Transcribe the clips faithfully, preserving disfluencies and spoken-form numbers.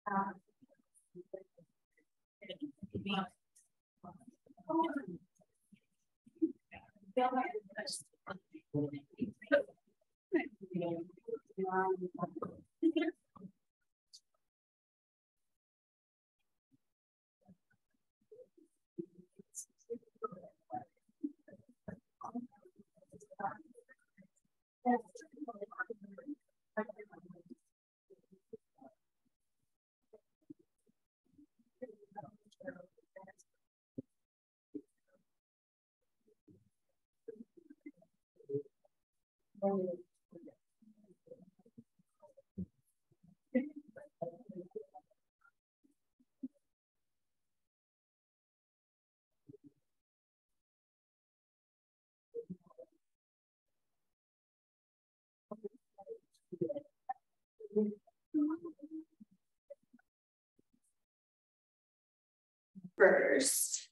First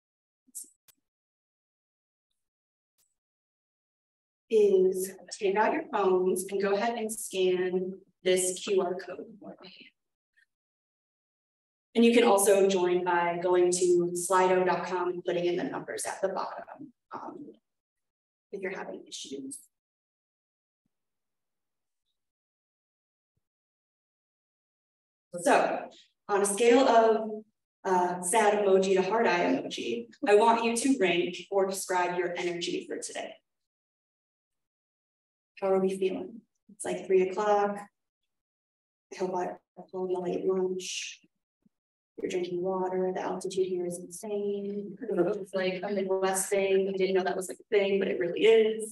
is take out your phones and go ahead and scan this Q R code for me. And you can also join by going to slido dot com and putting in the numbers at the bottom um, if you're having issues. So on a scale of uh, sad emoji to heart eye emoji, I want you to rank or describe your energy for today. How are we feeling? It's like three o'clock. I hope I told you late lunch. You're drinking water. The altitude here is insane. It's like a Midwest thing. I didn't know that was like a thing, but it really is.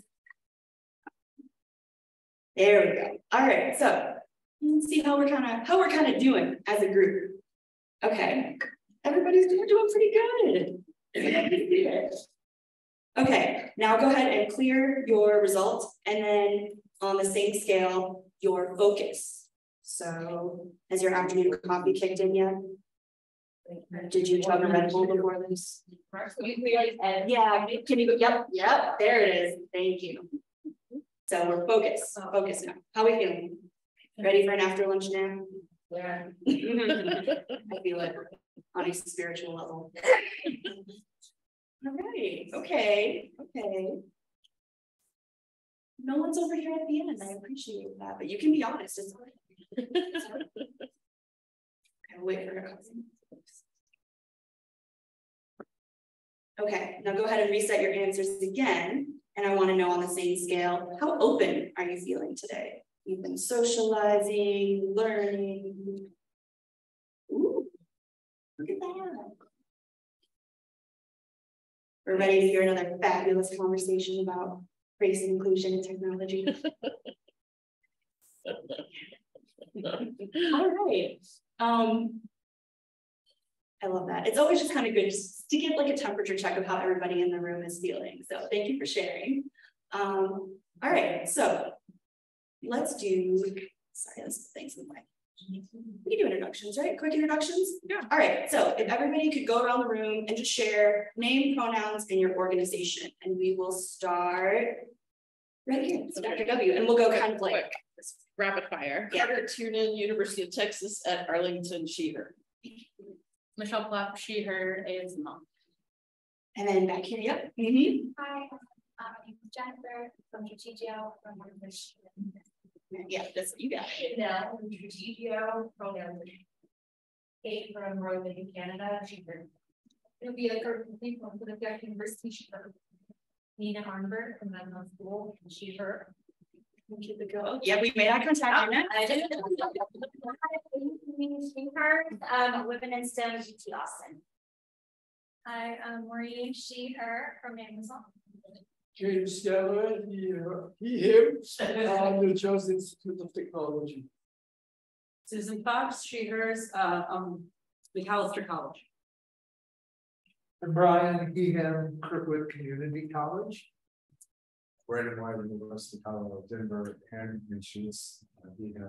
There we go. All right, so let's see how we're kind of how we're kind of doing as a group. Okay, everybody's we're doing pretty good. Okay, now go ahead and clear your results, and then on the same scale, your focus. So, has your afternoon coffee kicked in yet? Did you chug a Red Bull before this? Yeah, can you go? Yep, yep, there it is. Thank you. So we're focused. Focus now. How are we feeling? Ready for an after lunch nap? Yeah. I feel it on a spiritual level. All right. Okay. Okay. No one's over here at the end. I appreciate that, but you can be honest. It's fine. I'll wait for her to come. Okay, now go ahead and reset your answers again. And I want to know on the same scale, how open are you feeling today? You've been socializing, learning. Ooh, look at that. We're ready to hear another fabulous conversation about race and inclusion and technology. All right. Um, I love that. It's always just kind of good just to get like a temperature check of how everybody in the room is feeling. So thank you for sharing. Um, all right, so let's do, sorry, let's put things in the way. We can do introductions, right? Quick introductions? Yeah. All right, so if everybody could go around the room and just share name, pronouns, and your organization. And we will start right here. So Doctor W, and we'll go kind of like quick, rapid fire. Yeah. Carter Tunin, University of Texas at Arlington, she, her. Michelle Plapp, she, her, is mom. And then back here, yep. Mm-hmm. Hi, I'm Jennifer from Strategio from Michigan. Yeah, that's what you got. Yeah, from Strategio, pronouns. Kate from Royal Bank, Canada. She, her. It'll be like her thing from the University. She, her. Nina Arnberg from Menlo School. She, her. Keep it going. Yeah, we made eye contact. Oh, I did. Um, Women in STEM, U T Austin. Hi, I'm Maureen, she, her, from Amazon. James Stella, he, uh, he, him, um, the Jones Institute of Technology. Susan Fox, she, hers, uh, um, McAllister College. And Brian, he, him, Kirkwood Community College. Brandon White, University of Colorado, Denver, and she's uh, he, him.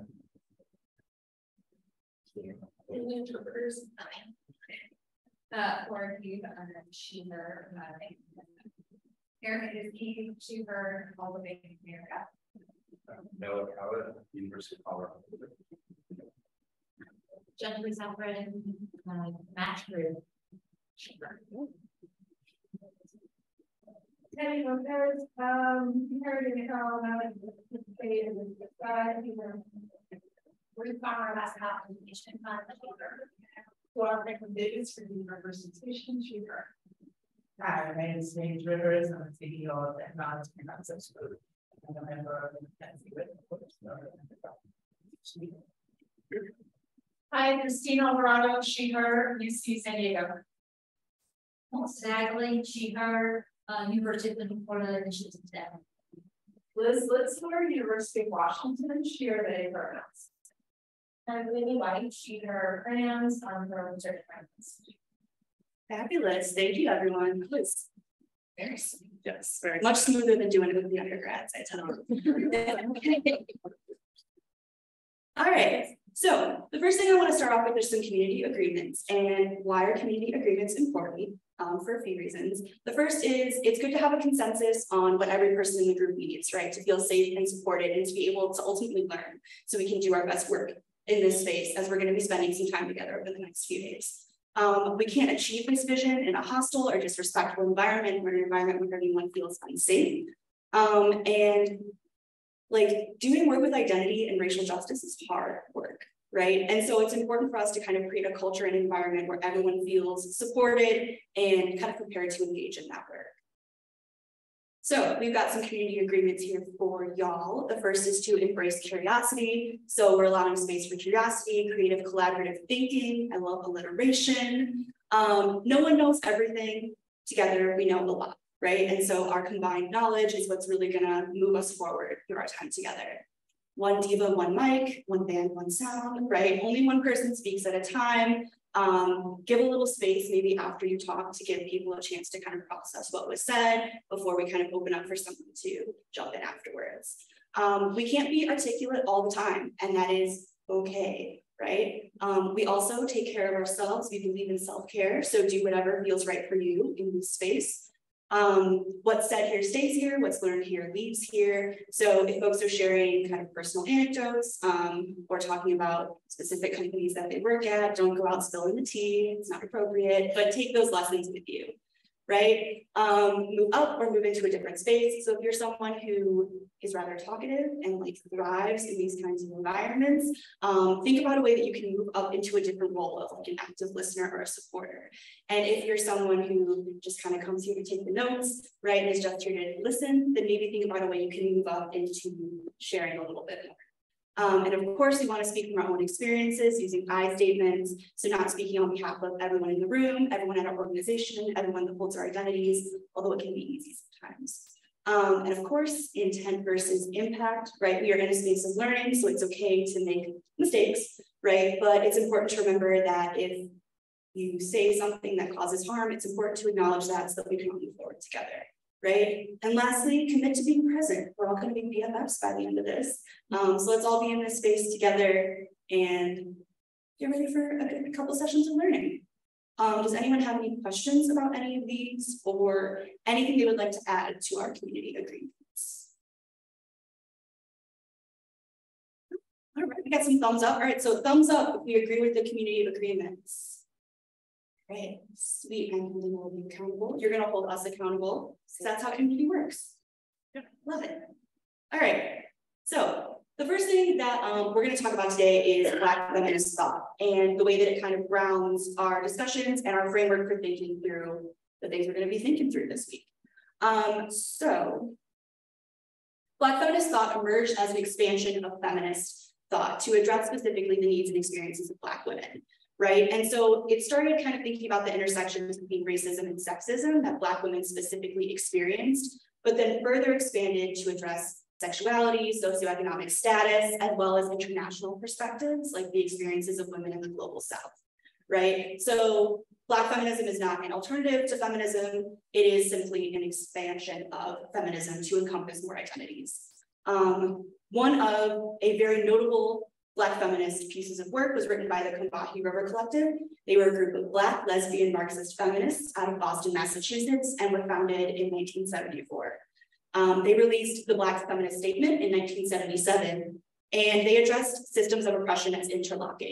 And the interpreters. Uh, Laura Hughes, and then she, her, uh, Erica is he, she, her, all the way in America. Uh, Noah Cowett, University of Colorado. Jennifer Zafran, uh, match group. Hey, compared, um, compared to how about the state of the sky, you know, we found our last application on the paper. So our recommendations for the representation cheaper. Hi, my name is James Rivers. I'm a C E O of Technology and Concepts Group. I'm a member of the Fancy with Hi, Christina Alvarado, she, her, U C San Diego. Sadly, she, her, uh, University of Florida Initiative staff. Liz Litzler, University of Washington, she, her, they pronouns. And Lily White, she, her pronouns, um, her research pronouns. Fabulous. Thank you, everyone. That was very smooth. Yes, very much smoother than doing it with the undergrads, I tell you. All right. So the first thing I want to start off with is some community agreements. And why are community agreements important? Um, for a few reasons. The first is it's good to have a consensus on what every person in the group needs, right? To feel safe and supported and to be able to ultimately learn so we can do our best work in this space as we're going to be spending some time together over the next few days. Um, we can't achieve this vision in a hostile or disrespectful environment or an environment where everyone feels unsafe. Um, and like doing work with identity and racial justice is hard work, right? And so it's important for us to kind of create a culture and environment where everyone feels supported and kind of prepared to engage in that work. So we've got some community agreements here for y'all. The first is to embrace curiosity. So we're allowing space for curiosity, creative collaborative thinking. I love alliteration. Um, no one knows everything. Together, we know a lot, right? And so our combined knowledge is what's really gonna move us forward through our time together. One diva, one mic, one band, one sound, right? Only one person speaks at a time. Um, give a little space maybe after you talk to give people a chance to kind of process what was said before we kind of open up for someone to jump in afterwards. Um, we can't be articulate all the time, and that is okay, right? Um, we also take care of ourselves. We believe in self-care, so do whatever feels right for you in this space. Um, what's said here stays here, what's learned here leaves here. So if folks are sharing kind of personal anecdotes um, or talking about specific companies that they work at, don't go out spilling the tea, it's not appropriate, but take those lessons with you, right? Um, move up or move into a different space. So if you're someone who is rather talkative and like thrives in these kinds of environments, um, think about a way that you can move up into a different role of like an active listener or a supporter. And if you're someone who just kind of comes here to take the notes, right, and is just here to listen, then maybe think about a way you can move up into sharing a little bit more. Um, and of course, we want to speak from our own experiences using I statements. So not speaking on behalf of everyone in the room, everyone at our organization, everyone that holds our identities, although it can be easy sometimes. Um, and of course, intent versus impact, right? We are in a space of learning, so it's okay to make mistakes, right? But it's important to remember that if you say something that causes harm, it's important to acknowledge that so that we can all move forward together, right? And lastly, commit to being present. We're all going to be B F Fs by the end of this. Um, so let's all be in this space together and get ready for a good couple sessions of learning. Um, does anyone have any questions about any of these or anything they would like to add to our community agreements? All right, we got some thumbs up. All right, so thumbs up if we agree with the community agreements. Right, sweet, and we'll be accountable. You're gonna hold us accountable. So that's how community works. Yeah, love it. All right, so the first thing that um, we're going to talk about today is Black feminist thought and the way that it kind of grounds our discussions and our framework for thinking through the things we're going to be thinking through this week. Um, so, Black feminist thought emerged as an expansion of feminist thought to address specifically the needs and experiences of Black women, right? And so it started kind of thinking about the intersections between racism and sexism that Black women specifically experienced, but then further expanded to address sexuality, socioeconomic status, as well as international perspectives, like the experiences of women in the global South, right? So Black feminism is not an alternative to feminism. It is simply an expansion of feminism to encompass more identities. Um, one of a very notable Black feminist pieces of work was written by the Combahee River Collective. They were a group of Black lesbian Marxist feminists out of Boston, Massachusetts, and were founded in nineteen seventy-four. Um, they released the Black Feminist Statement in nineteen seventy-seven, and they addressed systems of oppression as interlocking.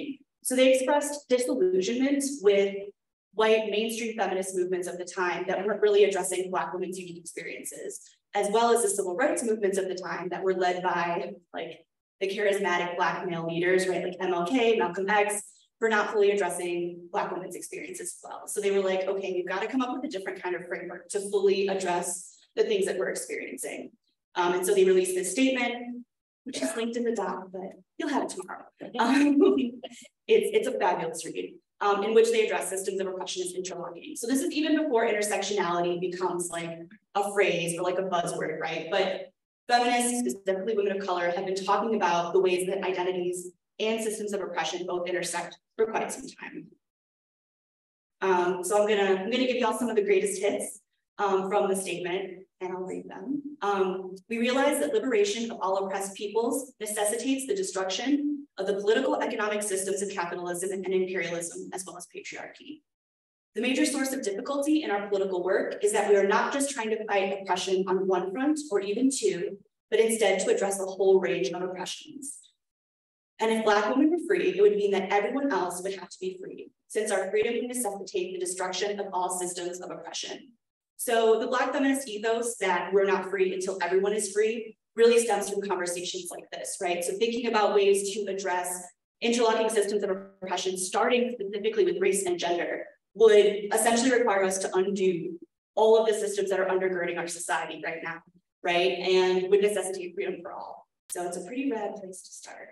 So they expressed disillusionment with white mainstream feminist movements of the time that weren't really addressing Black women's unique experiences, as well as the civil rights movements of the time that were led by like the charismatic Black male leaders, right, like M L K, Malcolm X, for not fully addressing Black women's experiences as well. So they were like, okay, we've got to come up with a different kind of framework to fully address the things that we're experiencing. Um, and so they released this statement, which is linked in the doc, but you'll have it tomorrow. Um, it's, it's a fabulous read, um, in which they address systems of oppression as interlocking. So this is even before intersectionality becomes like a phrase or like a buzzword, right? But feminists, specifically women of color, have been talking about the ways that identities and systems of oppression both intersect for quite some time. Um, so I'm gonna, I'm gonna give y'all some of the greatest hits um, from the statement, and I'll read them. Um, we realize that liberation of all oppressed peoples necessitates the destruction of the political economic systems of capitalism and imperialism, as well as patriarchy. The major source of difficulty in our political work is that we are not just trying to fight oppression on one front or even two, but instead to address the whole range of oppressions. And if Black women were free, it would mean that everyone else would have to be free, since our freedom would necessitate the destruction of all systems of oppression. So the Black feminist ethos that we're not free until everyone is free really stems from conversations like this, right? So thinking about ways to address interlocking systems of oppression, starting specifically with race and gender, would essentially require us to undo all of the systems that are undergirding our society right now, right? And would necessitate freedom for all. So it's a pretty rad place to start.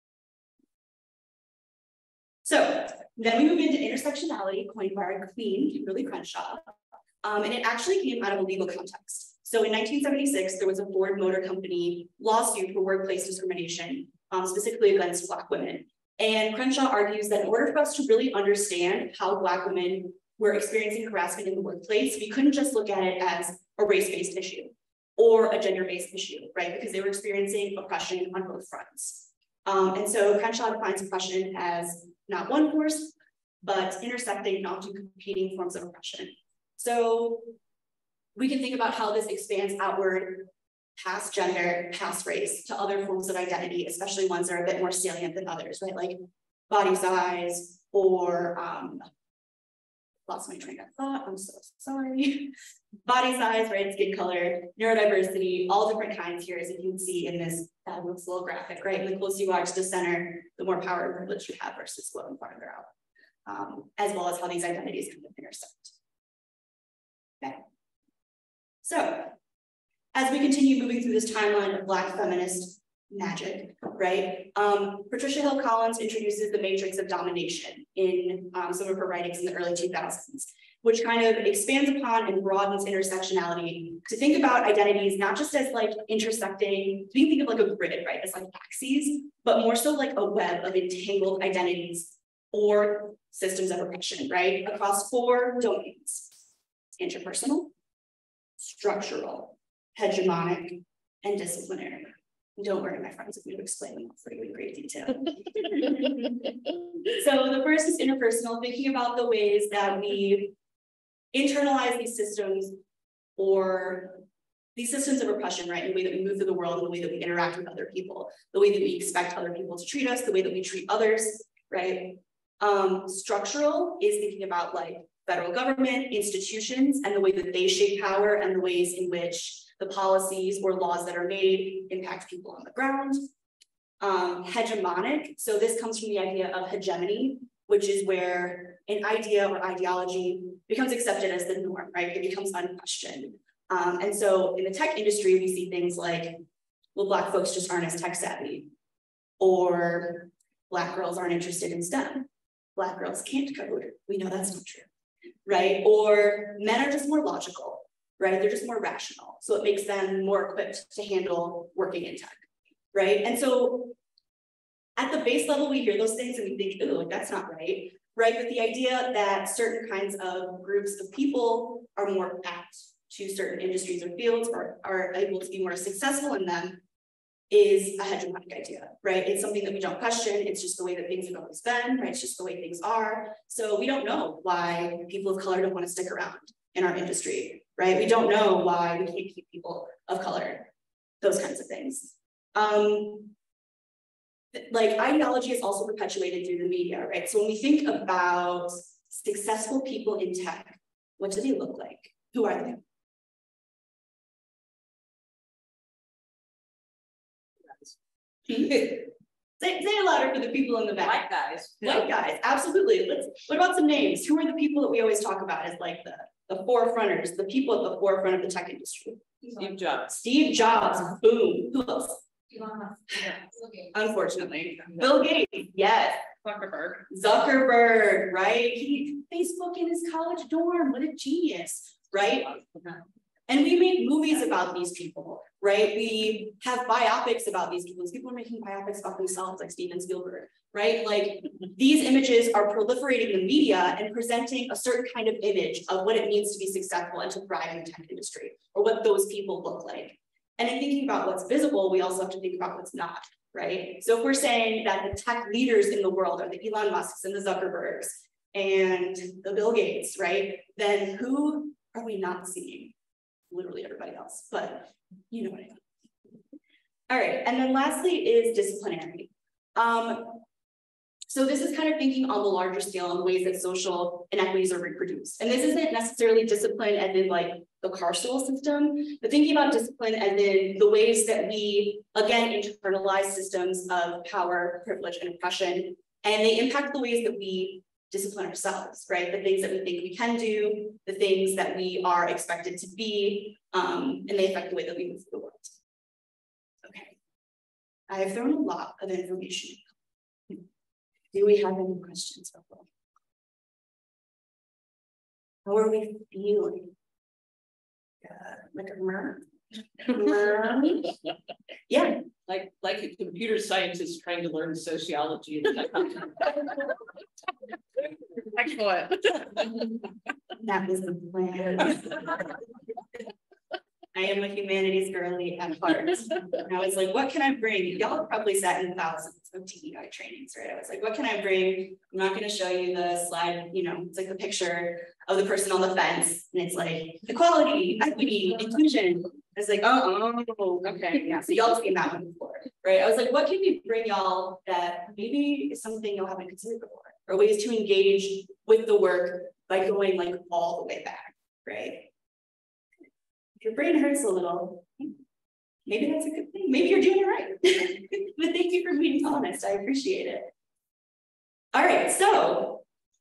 So then we move into intersectionality, coined by our queen, Kimberly Crenshaw. Um, and it actually came out of a legal context. So in nineteen seventy-six, there was a Ford Motor Company lawsuit for workplace discrimination, um, specifically against Black women. And Crenshaw argues that in order for us to really understand how Black women were experiencing harassment in the workplace, we couldn't just look at it as a race-based issue or a gender-based issue, right? Because they were experiencing oppression on both fronts. Um, and so Crenshaw defines oppression as not one force, but intersecting and often competing forms of oppression. So we can think about how this expands outward past gender, past race, to other forms of identity, especially ones that are a bit more salient than others, right? Like body size or, um, lost my train of thought, I'm so sorry. Body size, right, skin color, neurodiversity, all different kinds here, as you can see in this fabulous little graphic, right? And the closer you are to the center, the more power and privilege you have versus going farther out, um, as well as how these identities kind of intersect. Okay. So, as we continue moving through this timeline of Black feminist magic, right? Um, Patricia Hill Collins introduces the matrix of domination in um, some of her writings in the early two thousands, which kind of expands upon and broadens intersectionality to think about identities, not just as like intersecting, we think of like a grid, right? As like axes, but more so like a web of entangled identities or systems of oppression, right? Across four domains: interpersonal, structural, hegemonic, and disciplinary. Don't worry, my friends, I'm going to explain them all for you in great detail. So the first is interpersonal, thinking about the ways that we internalize these systems or these systems of oppression, right? In the way that we move through the world, in the way that we interact with other people, the way that we expect other people to treat us, the way that we treat others, right? Um, structural is thinking about like federal government, institutions, and the way that they shape power and the ways in which the policies or laws that are made impact people on the ground. Um, hegemonic, so this comes from the idea of hegemony, which is where an idea or ideology becomes accepted as the norm, right? It becomes unquestioned. Um, and so in the tech industry, we see things like, well, Black folks just aren't as tech savvy, or Black girls aren't interested in STEM. Black girls can't code. We know that's not true, right? Or men are just more logical, right? They're just more rational. So it makes them more equipped to handle working in tech, right? And so at the base level, we hear those things and we think, oh, like that's not right, right? But the idea that certain kinds of groups of people are more apt to certain industries or fields or are able to be more successful in them is a hegemonic idea, right? It's something that we don't question. It's just the way that things have always been, right? It's just the way things are. So we don't know why people of color don't want to stick around in our industry, right? We don't know why we can't keep people of color, those kinds of things. Um, like ideology is also perpetuated through the media, right? So when we think about successful people in tech, what do they look like? Who are they? say, say it louder for the people in the back. White guys. White guys, absolutely. Let's. What about some names? Who are the people that we always talk about as like the the forefronters, the people at the forefront of the tech industry? Steve Jobs. Steve Jobs. Boom. Who else? Yeah. Okay. Unfortunately, Bill Gates. Yes. Zuckerberg. Zuckerberg. Right. He Facebook in his college dorm. What a genius. Right. And we make movies about these people, right? We have biopics about these people. People are making biopics about themselves, like Steven Spielberg, right? Like these images are proliferating in the media and presenting a certain kind of image of what it means to be successful and to thrive in the tech industry, or what those people look like. And in thinking about what's visible, we also have to think about what's not, right? So if we're saying that the tech leaders in the world are the Elon Musks and the Zuckerbergs and the Bill Gates, right? Then who are we not seeing? Literally everybody else, but you know what I mean. All right, and then lastly is disciplinary. Um, so this is kind of thinking on the larger scale on the ways that social inequities are reproduced. And this isn't necessarily discipline as in like the carceral system, but thinking about discipline as in the ways that we, again, internalize systems of power, privilege, and oppression, and they impact the ways that we discipline ourselves, right? The things that we think we can do, the things that we are expected to be, um, and they affect the way that we move through the world. Okay, I have thrown a lot of information. Do we have any questions? How are we feeling? Uh, like a murmur? Yeah. Like, like a computer scientist trying to learn sociology. Excellent. That was the plan. I am a humanities girly at heart. And I was like, what can I bring? Y'all have probably sat in thousands of T E I trainings, right? I was like, what can I bring? I'm not going to show you the slide, you know, it's like the picture of the person on the fence. And it's like equality, equity, inclusion. I was like, oh, oh, okay, yeah. So y'all have seen that one before, right? I was like, what can we bring y'all that maybe is something y'all haven't considered before, or ways to engage with the work by going like all the way back, right? If your brain hurts a little, maybe that's a good thing. Maybe you're doing it right. But thank you for being honest. I appreciate it. All right, so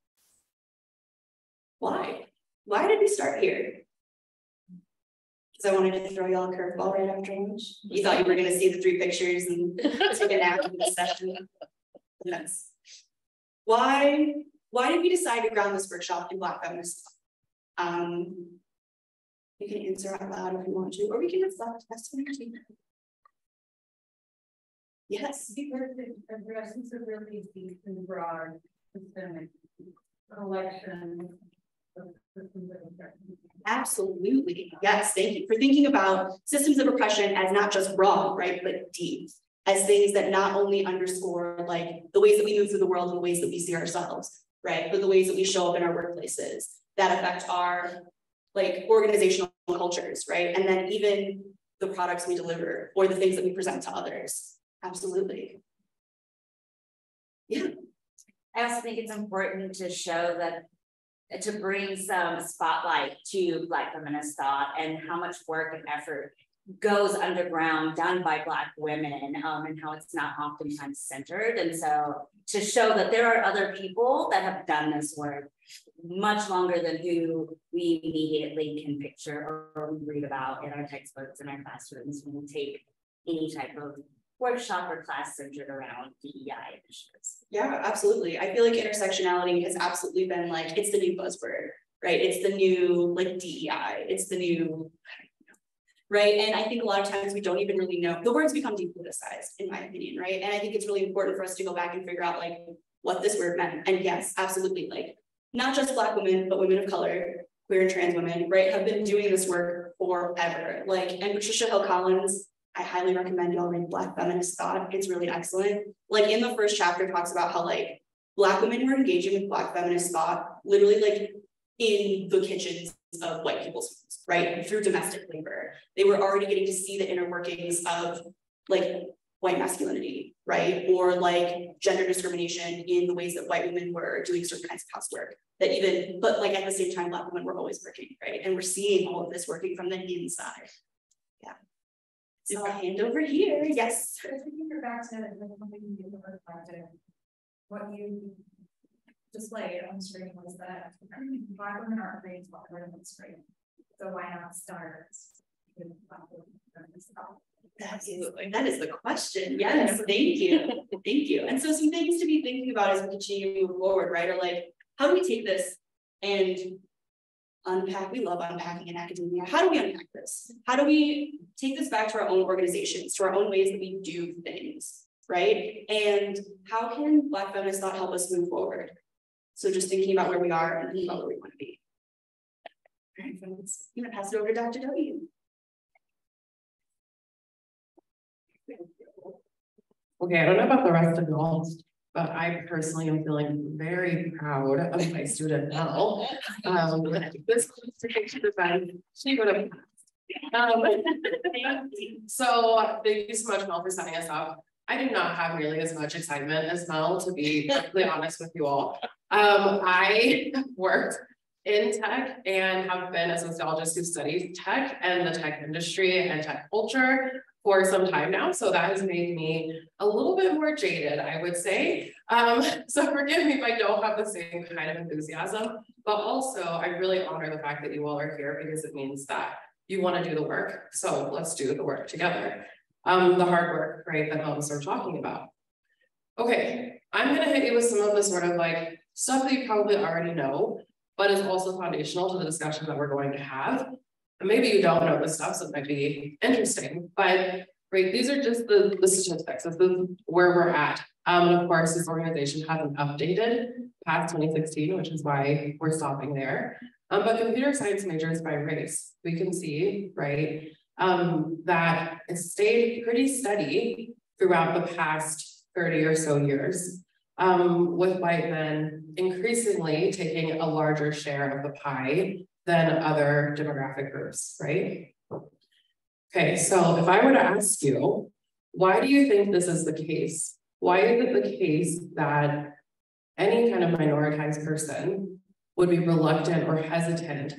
why? Why did we start here? Because I wanted to throw y'all a curveball right after lunch. You thought you were going to see the three pictures and take a nap in this session. Yes. Why, why did we decide to ground this workshop in Black feminist? Um, you can answer out loud if you want to, or we can reflect. That's what I'm doing. Yes. Because it addresses a really deep and broad systemic election. Absolutely. Yes. Thank you for thinking about systems of oppression as not just wrong, right, but deep, as things that not only underscore like the ways that we move through the world and the ways that we see ourselves, right, but the ways that we show up in our workplaces that affect our like organizational cultures, right, and then even the products we deliver or the things that we present to others. Absolutely. Yeah. I also think it's important to show that, to bring some spotlight to Black feminist thought and how much work and effort goes underground done by Black women, um, and how it's not oftentimes centered. And so to show that there are other people that have done this work much longer than who we immediately can picture or read about in our textbooks and our classrooms when we take any type of workshop or class centered around D E I initiatives. Yeah, absolutely. I feel like intersectionality has absolutely been like, it's the new buzzword, right? It's the new like D E I, it's the new, right? And I think a lot of times we don't even really know, the words become depoliticized in my opinion, right? And I think it's really important for us to go back and figure out like what this word meant. And yes, absolutely, like not just Black women, but women of color, queer and trans women, right, have been doing this work forever. Like, and Patricia Hill Collins, I highly recommend y'all read Black Feminist Thought. It's really excellent. Like in the first chapter talks about how like Black women were engaging with Black feminist thought, literally like in the kitchens of white people's homes, right? Through domestic labor. They were already getting to see the inner workings of like white masculinity, right? Or like gender discrimination in the ways that white women were doing certain kinds of housework. That even, but like at the same time, Black women were always working, right? And we're seeing all of this working from the inside. Yeah. So I'll hand over here. Yes. If we can go back to the project, what you displayed on the screen was that Black women are afraid to walk around the screen. So why not start with Black women? That is, that is the question. Yes, thank you. Thank you. And so some things to be thinking about as we continue to move forward, right? Are like, how do we take this and unpack? We love unpacking in academia. How do we unpack this? How do we take this back to our own organizations, to our own ways that we do things, right? And how can Black feminist thought help us move forward? So just thinking about where we are and thinking about where we want to be. All right, friends, I'm gonna pass it over to Doctor W. Okay, I don't know about the rest of y'all, but I personally am feeling very proud of my student Mel. Um, this certification event, she would have. Um, so thank you so much, Mel, for setting us up. I do not have nearly as much excitement as Mel, to be perfectly honest with you all. Um, I worked in tech and have been a sociologist who studies tech and the tech industry and tech culture for some time now. So that has made me a little bit more jaded, I would say. Um, so forgive me if I don't have the same kind of enthusiasm, but also I really honor the fact that you all are here because it means that you want to do the work. So let's do the work together. Um, the hard work, right, that Mel was sort of talking about. Okay, I'm gonna hit you with some of the sort of like stuff that you probably already know, but is also foundational to the discussion that we're going to have. And maybe you don't know this stuff, so it might be interesting, but right, these are just the, the statistics. This is where we're at. Um, and of course, this organization hasn't updated past twenty sixteen, which is why we're stopping there. Um, but computer science majors by race, we can see, right, um, that it's stayed pretty steady throughout the past thirty or so years, um, with white men increasingly taking a larger share of the pie than other demographic groups, right? Okay, so if I were to ask you, why do you think this is the case? Why is it the case that any kind of minoritized person would be reluctant or hesitant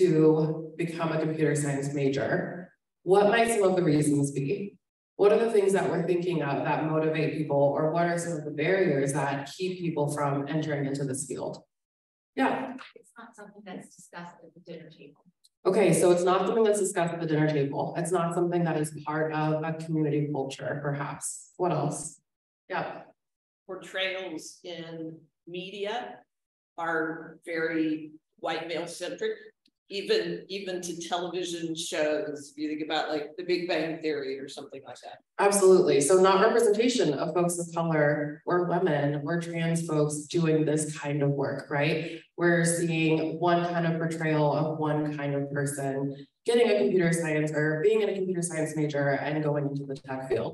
to become a computer science major? What might some of the reasons be? What are the things that we're thinking of that motivate people, or what are some of the barriers that keep people from entering into this field? Yeah. It's not something that's discussed at the dinner table. Okay, so it's not something that's discussed at the dinner table. It's not something that is part of a community culture, perhaps. What else? Yeah. Portrayals in media are very white male centric, even even to television shows. If you think about like The Big Bang Theory or something like that. Absolutely. So not representation of folks of color or women or trans folks doing this kind of work, right? We're seeing one kind of portrayal of one kind of person getting a computer science or being in a computer science major and going into the tech field.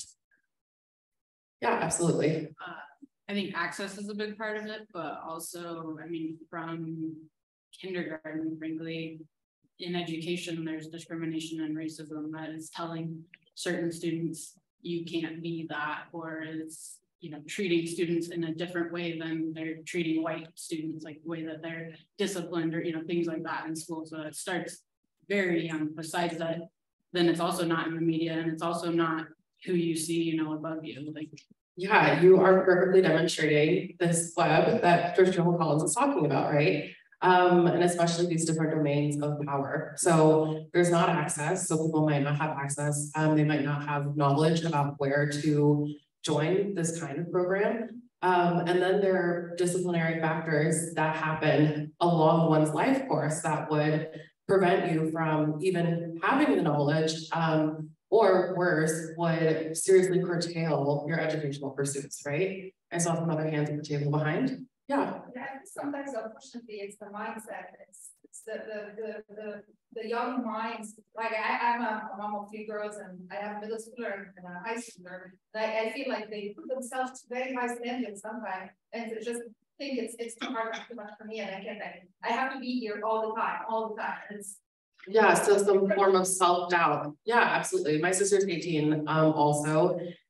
Yeah, absolutely. Uh, I think access is a big part of it, but also, I mean, from kindergarten, frankly, in education, there's discrimination and racism that is telling certain students you can't be that, or is, you know, treating students in a different way than they're treating white students, like the way that they're disciplined, or, you know, things like that in school. So it starts very young. Besides that, then it's also not in the media, and it's also not who you see, you know, above you. Like, yeah, you are perfectly demonstrating this web that Christopher Collins is talking about, right? Um, and especially these different domains of power. So there's not access, so people might not have access. Um, they might not have knowledge about where to join this kind of program. Um, and then there are disciplinary factors that happen along one's life course that would prevent you from even having the knowledge, um, or worse, would seriously curtail your educational pursuits, right? I saw some other hands at the table behind. Yeah. Yeah, sometimes unfortunately it's the mindset. It's, it's the, the the the the young minds. Like I, I'm a, a mom of three girls, and I have a middle schooler and a high schooler. I, I feel like they put themselves to very high standards sometimes, and to just think it's it's too hard, too much for me, and I can't. I have to be here all the time, all the time. It's Yeah, so some form of self-doubt. Yeah, absolutely. My sister's eighteen, um, also,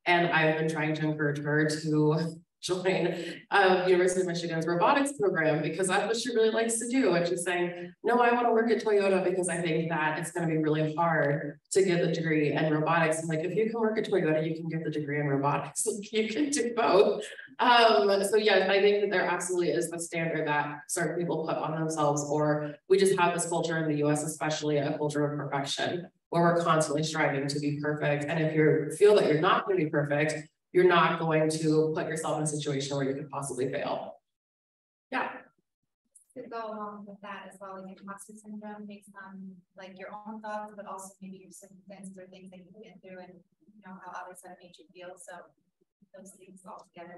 And I've been trying to encourage her to join um, University of Michigan's robotics program because that's what she really likes to do. And she's saying, no, I want to work at Toyota because I think that it's going to be really hard to get the degree in robotics. I'm like, if you can work at Toyota, you can get the degree in robotics. You can do both. Um, so yes, I think that there absolutely is the standard that certain people put on themselves, or we just have this culture in the U S, especially a culture of perfection, where we're constantly striving to be perfect. And if you feel that you're not going to be perfect, you're not going to put yourself in a situation where you could possibly fail. Yeah. To go along with that as well, like imposter syndrome makes um like your own thoughts, but also maybe your circumstances or things that you've been through and you know how others have made you feel. So those things all together.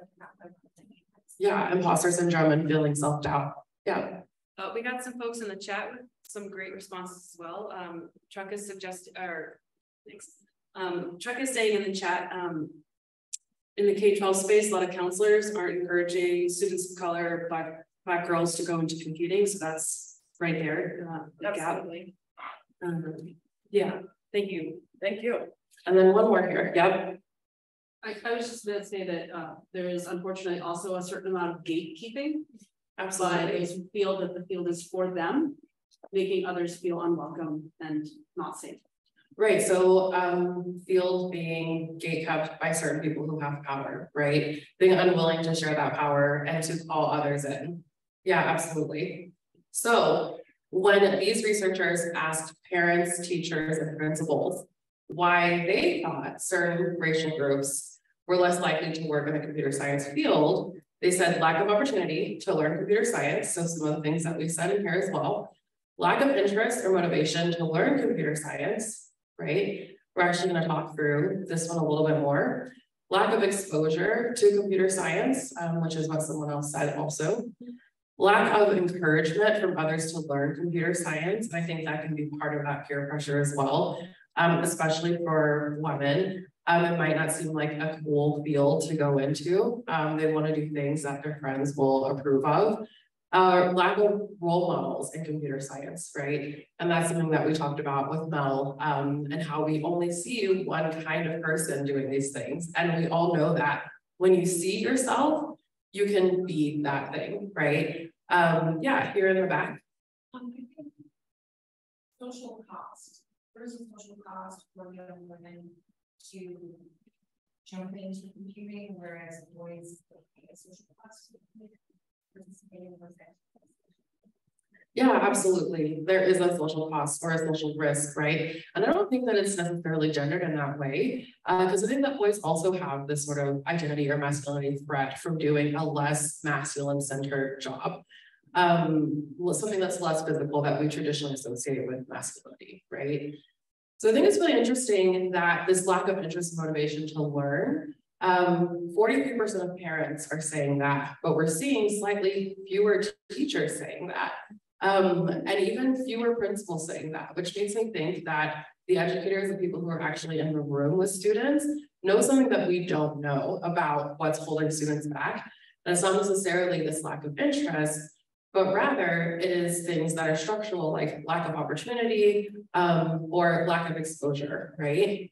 Yeah, imposter syndrome and feeling self-doubt. Yeah. Uh, we got some folks in the chat with some great responses as well. Um, Truck is suggesting, or thanks. Um, Truck is saying in the chat, um, in the K twelve space, a lot of counselors aren't encouraging students of color, black, black girls to go into computing. So that's right there. Uh, the Absolutely. gap. Um, yeah, thank you. Thank you. And then one more here. Yep. I, I was just going to say that uh, there is unfortunately also a certain amount of gatekeeping. Absolutely. By those who feel that the field is for them, making others feel unwelcome and not safe. Right, so um, field being gatekept by certain people who have power, right? Being unwilling to share that power and to call others in. Yeah, absolutely. So when these researchers asked parents, teachers, and principals why they thought certain racial groups were less likely to work in the computer science field, they said lack of opportunity to learn computer science. So some of the things that we said in here as well, lack of interest or motivation to learn computer science, right? We're actually going to talk through this one a little bit more. Lack of exposure to computer science, um, which is what someone else said also. Lack of encouragement from others to learn computer science. I think that can be part of that peer pressure as well, um, especially for women. Um, it might not seem like a cool field to go into. Um, they want to do things that their friends will approve of. Uh, lack of role models in computer science, right? And that's something that we talked about with Mel, um, and how we only see one kind of person doing these things. And we all know that when you see yourself, you can be that thing, right? Um, yeah, here in the back. Social cost. There's a social cost for young women to jump into computing, whereas boys pay a social cost participating in those activities. Yeah, absolutely. There is a social cost or a social risk, right? And I don't think that it's necessarily gendered in that way, because uh, I think that boys also have this sort of identity or masculinity threat from doing a less masculine-centered job. Um, something that's less physical that we traditionally associate with masculinity, right? So I think it's really interesting that this lack of interest and motivation to learn, um, forty-three percent of parents are saying that, but we're seeing slightly fewer teachers saying that. Um, and even fewer principals saying that, which makes me think that the educators and people who are actually in the room with students know something that we don't know about what's holding students back. And it's not necessarily this lack of interest, but rather it is things that are structural, like lack of opportunity, um, or lack of exposure, right?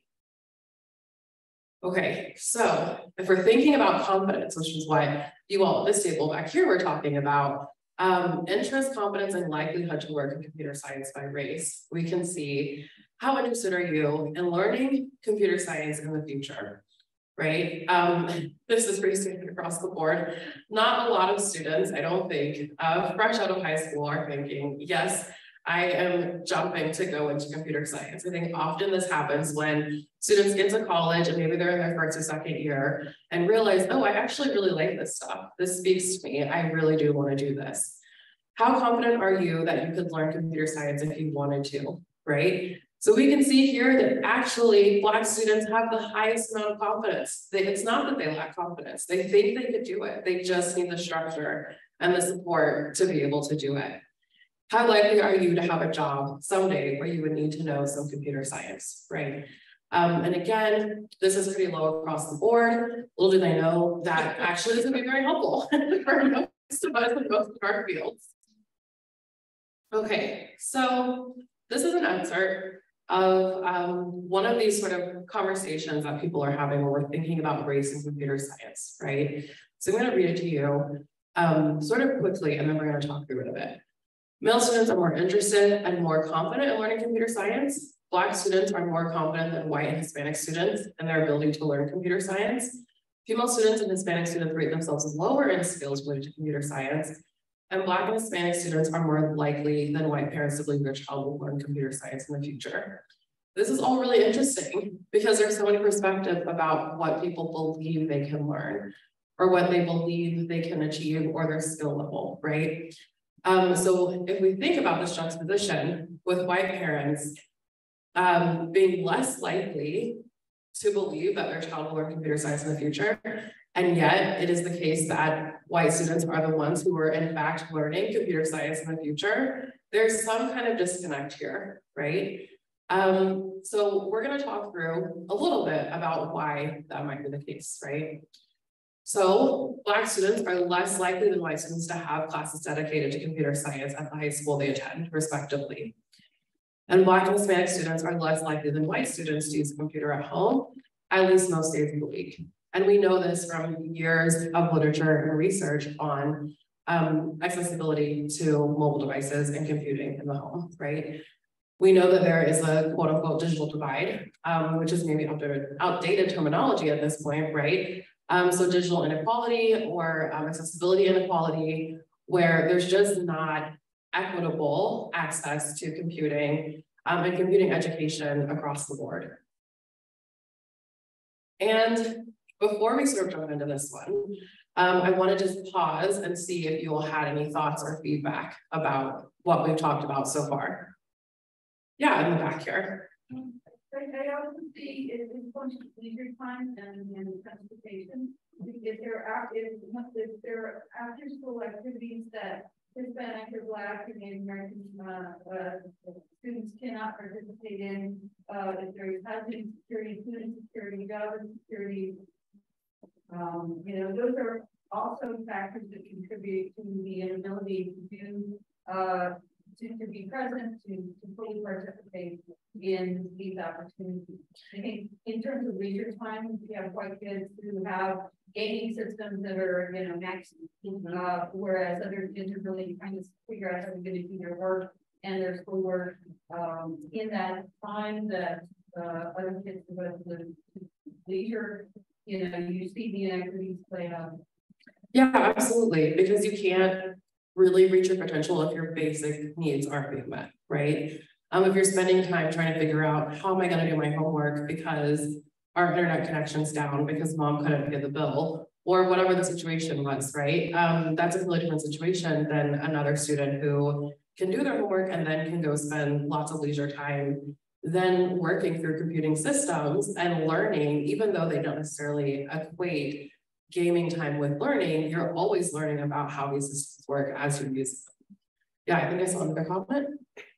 Okay, so if we're thinking about confidence, which is what you all at this table back here were talking about, um, interest, confidence, and likelihood to work in computer science by race, we can see how interested are you in learning computer science in the future, right? Um, this is pretty standard across the board. Not a lot of students, I don't think, uh, fresh out of high school are thinking, yes, I am jumping to go into computer science. I think often this happens when students get to college and maybe they're in their first or second year and realize, oh, I actually really like this stuff. This speaks to me. I really do want to do this. How confident are you that you could learn computer science if you wanted to, right? So we can see here that actually Black students have the highest amount of confidence. They, it's not that they lack confidence. They think they could do it. They just need the structure and the support to be able to do it. How likely are you to have a job someday where you would need to know some computer science, right? Um, and again, this is pretty low across the board. Little do they know that actually this would be very helpful for most of us in most of our fields. Okay, so this is an excerpt of um, one of these sort of conversations that people are having when we're thinking about race and computer science, right? So I'm going to read it to you um, sort of quickly, and then we're going to talk through it a bit. Male students are more interested and more confident in learning computer science. Black students are more confident than white and Hispanic students in their ability to learn computer science. Female students and Hispanic students rate themselves as lower in skills related to computer science. And Black and Hispanic students are more likely than white parents to believe their child will learn computer science in the future. This is all really interesting because there's so many perspectives about what people believe they can learn or what they believe they can achieve or their skill level, right? Um, so if we think about this juxtaposition with white parents um, being less likely to believe that their child will learn computer science in the future, and yet it is the case that white students are the ones who are in fact learning computer science in the future, there's some kind of disconnect here, right? Um, so we're going to talk through a little bit about why that might be the case, right? So Black students are less likely than white students to have classes dedicated to computer science at the high school they attend, respectively. And Black and Hispanic students are less likely than white students to use a computer at home, at least most days of the week. And we know this from years of literature and research on um, accessibility to mobile devices and computing in the home, right? We know that there is a quote unquote digital divide, um, which is maybe outdated terminology at this point, right? Um, so digital inequality or um, accessibility inequality, where there's just not equitable access to computing um, and computing education across the board. And before we sort of jump into this one, um, I want to just pause and see if you all had any thoughts or feedback about what we've talked about so far. Yeah, in the back here. I also see it is going to leisure time and, and transportation. If there are if, if there are after school activities that Hispanic or Black and Native American uh, uh, students cannot participate in, uh, if there is housing security, food security, job security, um, you know, those are also factors that contribute to the inability to do uh, To, to be present, to, to fully participate in these opportunities. I think in terms of leisure time, we have white kids who have gaming systems that are, you know, max, uh, whereas other kids are really trying to figure out how they're going to do their work and their schoolwork um, in that time that uh, other kids go to leisure. You know, you see the inequities play out. Yeah, absolutely, because you can't really reach your potential if your basic needs aren't being met, right? Um, if you're spending time trying to figure out how am I going to do my homework because our internet connection's down because mom couldn't pay the bill or whatever the situation was, right? Um, that's a completely different situation than another student who can do their homework and then can go spend lots of leisure time then working through computing systems and learning, even though they don't necessarily equate gaming time with learning, you're always learning about how these systems work as you use them. Yeah, I think I saw another comment.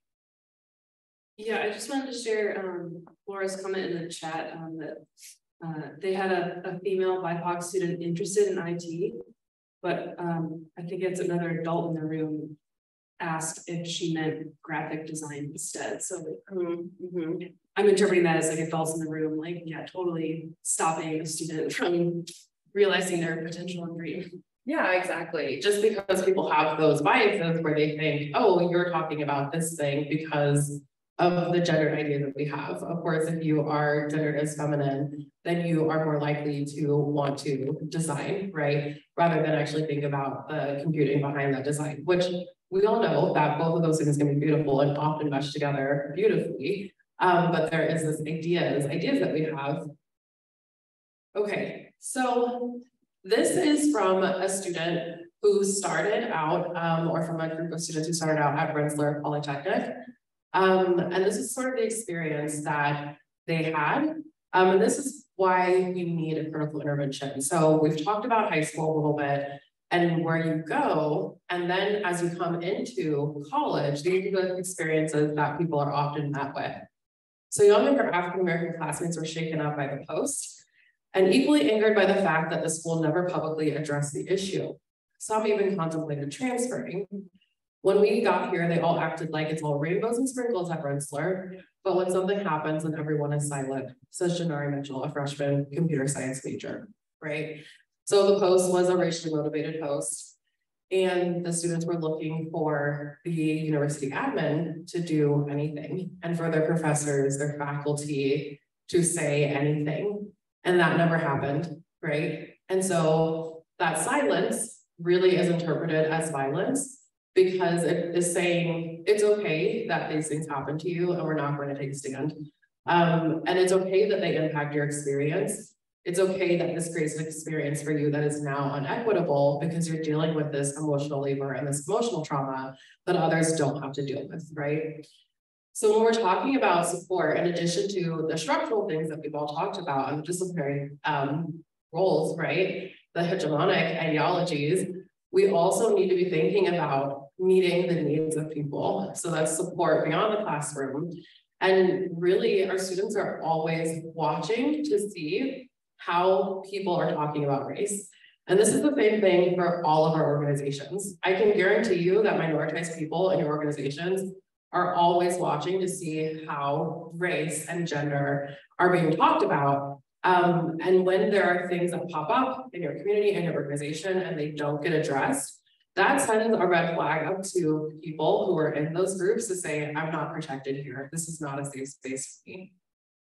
Yeah, I just wanted to share um, Laura's comment in the chat um, that uh, they had a, a female B I P O C student interested in I T, but um, I think it's another adult in the room asked if she meant graphic design instead. So um, mm-hmm. I'm interpreting that as like adults in the room, like, yeah, totally stopping a student from realizing their potential and dream. Yeah, exactly. Just because people have those biases where they think, oh, you're talking about this thing because of the gendered idea that we have. Of course, if you are gendered as feminine, then you are more likely to want to design, right? Rather than actually think about the computing behind that design, which we all know that both of those things can be beautiful and often mesh together beautifully. Um, but there is this ideas, ideas that we have. Okay, so this is from a student who started out, um, or from a group of students who started out at Rensselaer Polytechnic. Um, and this is sort of the experience that they had. Um, and this is why we need a critical intervention. So we've talked about high school a little bit and where you go. And then as you come into college, these are the experiences that people are often met with. So young and her African-American classmates were shaken up by the post and equally angered by the fact that the school never publicly addressed the issue. Some even contemplated transferring. When we got here, they all acted like it's all rainbows and sprinkles at Rensselaer, but when something happens and everyone is silent, says Janari Mitchell, a freshman computer science major, right? So the post was a racially motivated post, and the students were looking for the university admin to do anything, and for their professors, their faculty to say anything, and that never happened, right? And so that silence really is interpreted as violence, because it is saying it's okay that these things happen to you and we're not going to take a stand. Um, and it's okay that they impact your experience. It's okay that this creates an experience for you that is now unequitable because you're dealing with this emotional labor and this emotional trauma that others don't have to deal with, right? So when we're talking about support, in addition to the structural things that we've all talked about and the disciplinary um, roles, right? The hegemonic ideologies, we also need to be thinking about meeting the needs of people. So that's support beyond the classroom. And really, our students are always watching to see how people are talking about race. And this is the same thing for all of our organizations. I can guarantee you that minoritized people in your organizations are always watching to see how race and gender are being talked about. Um, and when there are things that pop up in your community and your organization and they don't get addressed, that sends a red flag up to people who are in those groups to say, I'm not protected here. This is not a safe space for me.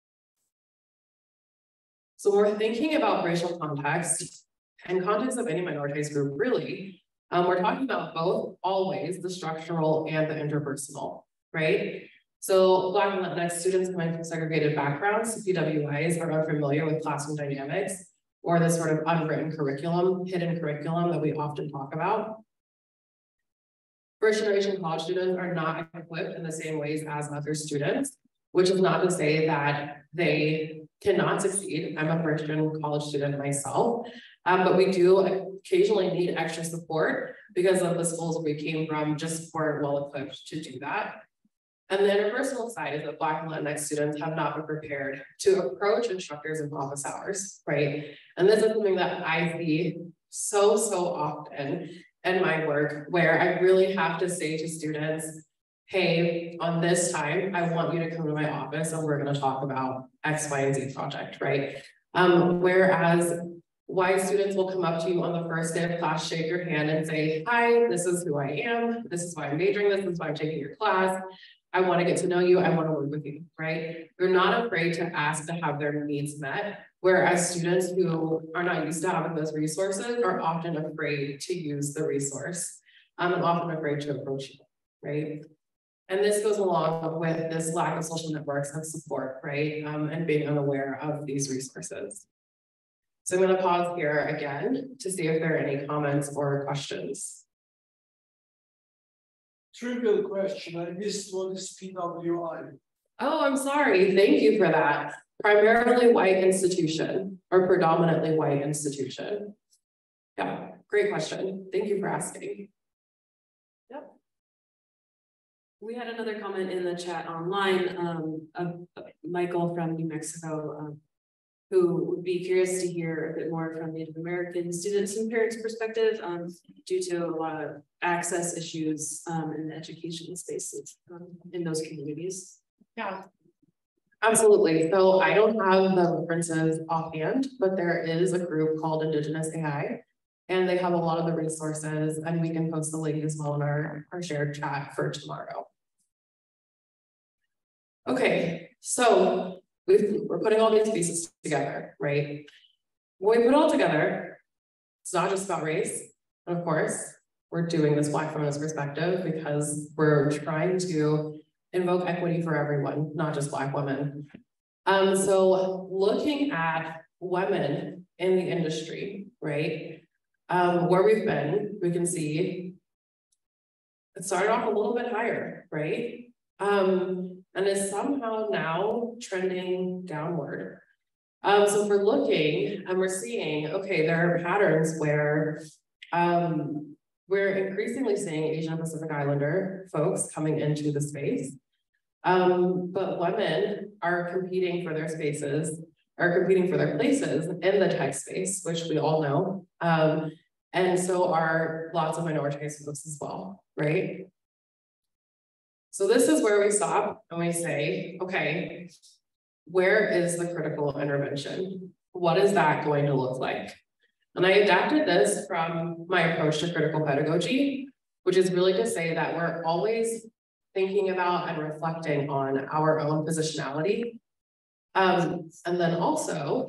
So when we're thinking about racial context and context of any minoritized group, really, um, we're talking about both always the structural and the interpersonal, right? So Black and Latinx students coming from segregated backgrounds, C P W Is, are unfamiliar with classroom dynamics or the sort of unwritten curriculum, hidden curriculum that we often talk about. First generation college students are not equipped in the same ways as other students, which is not to say that they cannot succeed. I'm a first gen college student myself, um, but we do occasionally need extra support because of the schools we came from just weren't well equipped to do that. And the interpersonal side is that Black and Latinx students have not been prepared to approach instructors in office hours, right? And this is something that I see so, so often in my work, where I really have to say to students, hey, on this time, I want you to come to my office and we're going to talk about X, Y, and Z project, right? Um, whereas white students will come up to you on the first day of class, shake your hand and say, hi, this is who I am. This is why I'm majoring this. This is why I'm taking your class. I want to get to know you. I want to work with you, right? They're not afraid to ask to have their needs met. Whereas students who are not used to having those resources are often afraid to use the resource. I'm often afraid to approach you, right? And this goes along with this lack of social networks of support, right? Um, and being unaware of these resources. So I'm going to pause here again to see if there are any comments or questions. Trivial question, I missed what is P W I. Oh, I'm sorry, thank you for that. Primarily white institution or predominantly white institution. Yeah, great question. Thank you for asking. Yep. We had another comment in the chat online um, of, of Michael from New Mexico, um, who would be curious to hear a bit more from Native American students and parents' perspective um, due to a lot of access issues um, in the education spaces um, in those communities. Yeah, absolutely. So I don't have the references offhand, but there is a group called Indigenous A I, and they have a lot of the resources, and we can post the link as well in our, our shared chat for tomorrow. Okay, so we've, we're putting all these pieces together, right? When we put it all together, it's not just about race. Of course, we're doing this Black feminist perspective because we're trying to invoke equity for everyone, not just Black women. Um, so looking at women in the industry, right? Um, where we've been, we can see it started off a little bit higher, right? Um, and is somehow now trending downward. Um, so if we're looking and we're seeing, okay, there are patterns where um, we're increasingly seeing Asian Pacific Islander folks coming into the space. Um, but women are competing for their spaces, are competing for their places in the tech space, which we all know. Um, and so are lots of minoritized folks as well, right? So this is where we stop and we say, okay, where is the critical intervention? What is that going to look like? And I adapted this from my approach to critical pedagogy, which is really to say that we're always thinking about and reflecting on our own positionality. Um, and then also,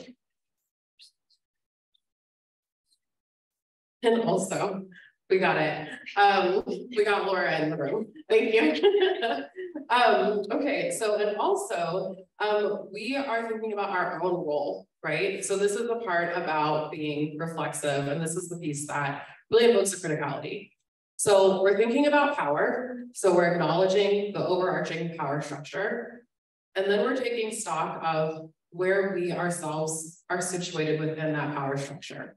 and also, we got it. Um, we got Laura in the room. Thank you. um, okay, so and also, um, we are thinking about our own role, right? So this is the part about being reflexive, and this is the piece that really invokes the criticality. So we're thinking about power. So we're acknowledging the overarching power structure, and then we're taking stock of where we ourselves are situated within that power structure.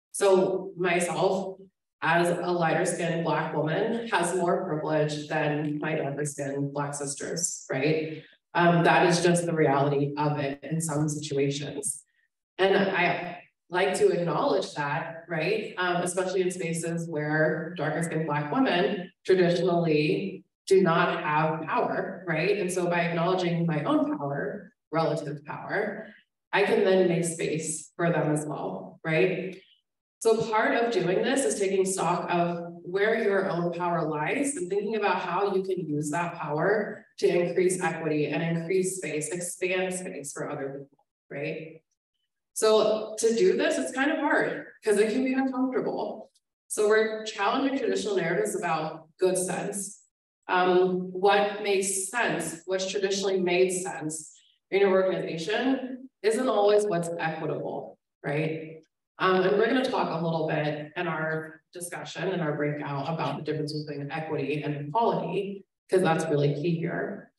So myself, as a lighter skinned Black woman, has more privilege than my darker skinned Black sisters, right? Um, that is just the reality of it in some situations. And I like to acknowledge that, right? Um, especially in spaces where darker skinned Black women traditionally do not have power, right? And so by acknowledging my own power, relative power, I can then make space for them as well, right? So part of doing this is taking stock of where your own power lies and thinking about how you can use that power to increase equity and increase space, expand space for other people, right? So to do this, it's kind of hard because it can be uncomfortable. So we're challenging traditional narratives about good sense. Um, what makes sense, what's traditionally made sense in your organization isn't always what's equitable, right? Um, and we're going to talk a little bit in our discussion and our breakout about the difference between equity and equality, because that's really key here.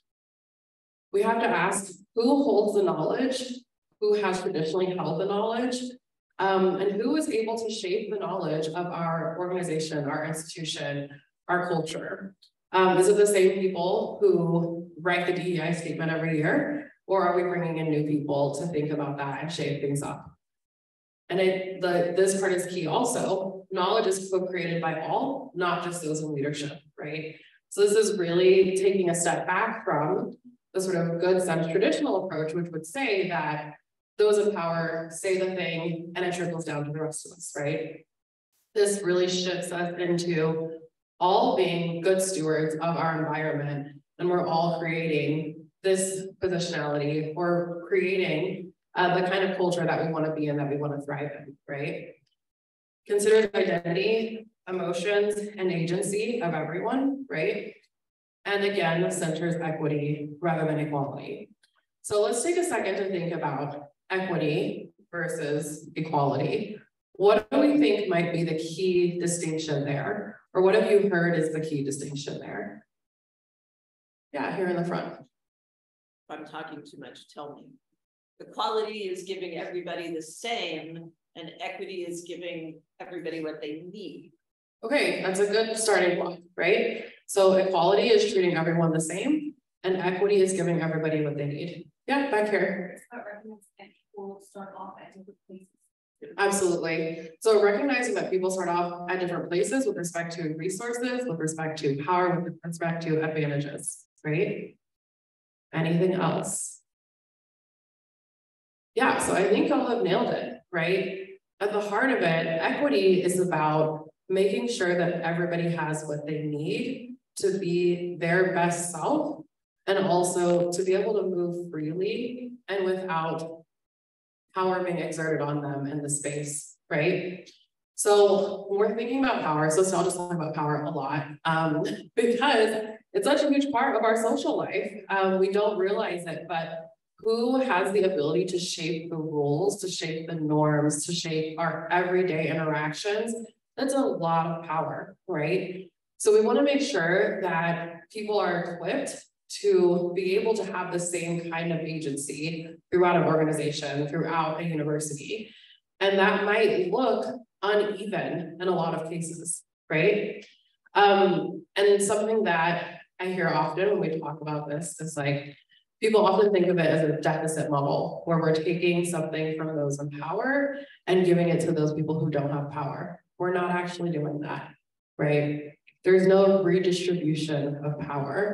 We have to ask who holds the knowledge, who has traditionally held the knowledge, um, and who is able to shape the knowledge of our organization, our institution, our culture. Um, is it the same people who write the D E I statement every year, or are we bringing in new people to think about that and shape things up? And it, the, this part is key also. Knowledge is co-created by all, not just those in leadership, right? So this is really taking a step back from the sort of good sense traditional approach, which would say that those in power say the thing and it trickles down to the rest of us, right? This really shifts us into all being good stewards of our environment, and we're all creating this positionality or creating uh, the kind of culture that we want to be in, that we want to thrive in, right? Considers identity, emotions, and agency of everyone, right? And again, centers equity rather than equality. So let's take a second to think about equity versus equality. What do we think might be the key distinction there? Or what have you heard is the key distinction there? Yeah, here in the front. If I'm talking too much, tell me. Equality is giving everybody the same, and equity is giving everybody what they need. Okay, that's a good starting point, right? So equality is treating everyone the same, and equity is giving everybody what they need. Yeah, back here. People start off at different places. Absolutely. So recognizing that people start off at different places with respect to resources, with respect to power, with respect to advantages, right? Anything else? Yeah, so I think y'all have nailed it, right? At the heart of it, equity is about making sure that everybody has what they need to be their best self, and also to be able to move freely and without power being exerted on them in the space, right? So when we're thinking about power, so I'll just talk about power a lot, um, because it's such a huge part of our social life. Um, we don't realize it, but who has the ability to shape the rules, to shape the norms, to shape our everyday interactions? That's a lot of power, right? So we want to make sure that people are equipped to be able to have the same kind of agency throughout an organization, throughout a university. And that might look uneven in a lot of cases, right? Um, and something that I hear often when we talk about this is like, people often think of it as a deficit model, where we're taking something from those in power and giving it to those people who don't have power. We're not actually doing that, right? There's no redistribution of power.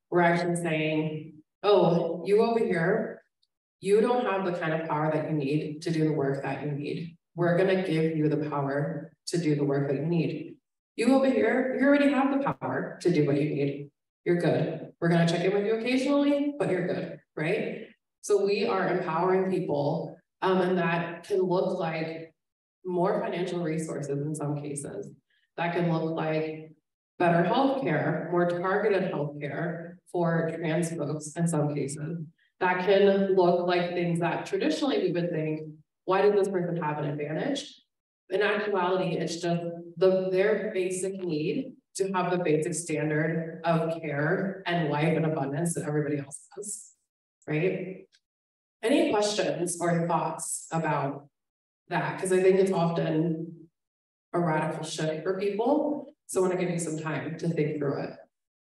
we're actually saying, oh, you over here, you don't have the kind of power that you need to do the work that you need. We're gonna give you the power to do the work that you need. You over here, you already have the power to do what you need. You're good. We're gonna check in with you occasionally, but you're good, right? So we are empowering people, um, and that can look like more financial resources in some cases. That can look like better healthcare, more targeted healthcare for trans folks in some cases. That can look like things that traditionally we would think, why does this person have an advantage? In actuality, it's just the their basic need to have the basic standard of care and life and abundance that everybody else has, right? Any questions or thoughts about that? Because I think it's often a radical shift for people. So I want to give you some time to think through it.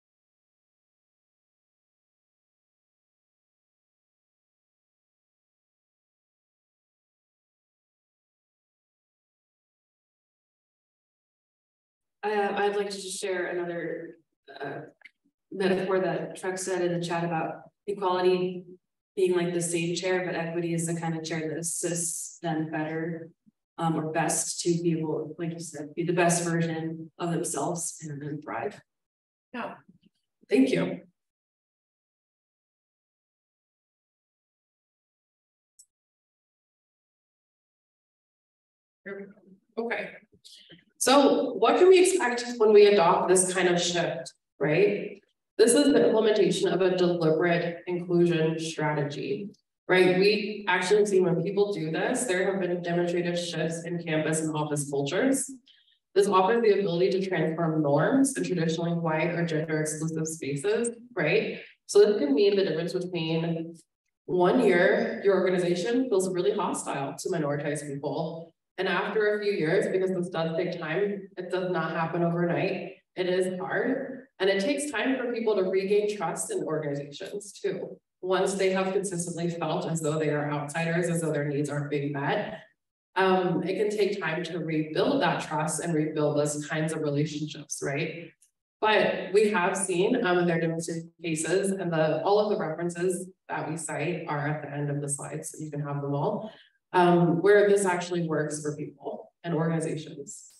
Uh, I'd like to just share another uh, metaphor that Truck said in the chat about equality being like the safe chair, but equity is the kind of chair that assists them better um, or best to be able, like you said, be the best version of themselves and then thrive. Yeah, thank you. Okay. So what can we expect when we adopt this kind of shift, right? This is the implementation of a deliberate inclusion strategy, right? We actually see when people do this, there have been demonstrated shifts in campus and office cultures. This offers the ability to transform norms in traditionally white or gender exclusive spaces, right? So this can mean the difference between one year, your organization feels really hostile to minoritized people. And after a few years, because this does take time, it does not happen overnight. It is hard. And it takes time for people to regain trust in organizations too. Once they have consistently felt as though they are outsiders, as though their needs aren't being met, um, it can take time to rebuild that trust and rebuild those kinds of relationships, right? But we have seen um, there are demonstrated cases, and the all of the references that we cite are at the end of the slides, so you can have them all. Um, where this actually works for people and organizations.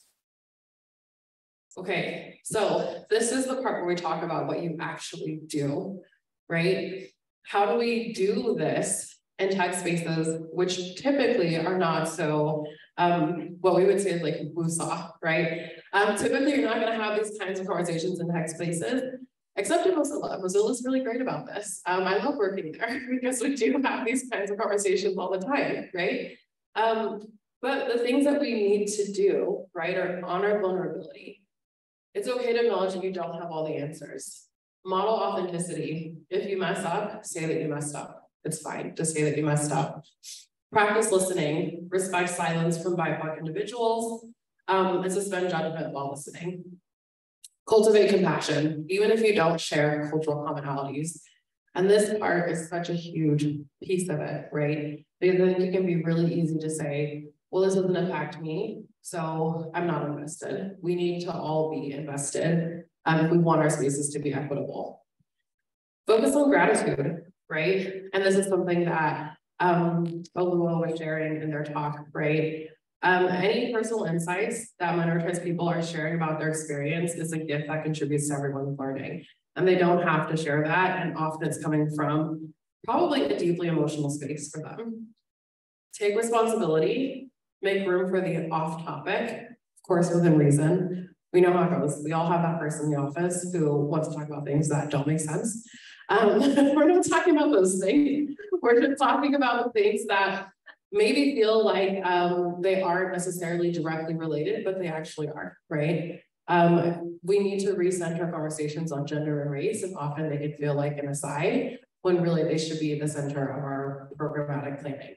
Okay, so this is the part where we talk about what you actually do, right? How do we do this in tech spaces, which typically are not so, um, what we would say is like woo-saw, right? Um, typically, you're not going to have these kinds of conversations in tech spaces. Except in Mozilla. Mozilla is really great about this. Um, I love working there because we do have these kinds of conversations all the time, right? Um, but the things that we need to do, right, are honor vulnerability. It's okay to acknowledge that you don't have all the answers. Model authenticity. If you mess up, say that you messed up. It's fine to say that you messed up. Practice listening. Respect silence from B I P O C individuals, um, and suspend judgment while listening. Cultivate compassion, even if you don't share cultural commonalities. And this part is such a huge piece of it, right? Because then it can be really easy to say, well, this doesn't impact me, so I'm not invested. We need to all be invested um, if we want our spaces to be equitable. Focus on gratitude, right? And this is something that um, Olua was sharing in their talk, right? Um, any personal insights that minoritized people are sharing about their experience is a gift that contributes to everyone's learning. And they don't have to share that. And often it's coming from probably a deeply emotional space for them. Take responsibility, make room for the off topic, of course, within reason. We know how it goes. We all have that person in the office who wants to talk about things that don't make sense. Um, we're not talking about those things. We're just talking about the things that maybe feel like um, they aren't necessarily directly related, but they actually are, right? Um, we need to recenter conversations on gender and race, and often they can feel like an aside, when really they should be the center of our programmatic planning.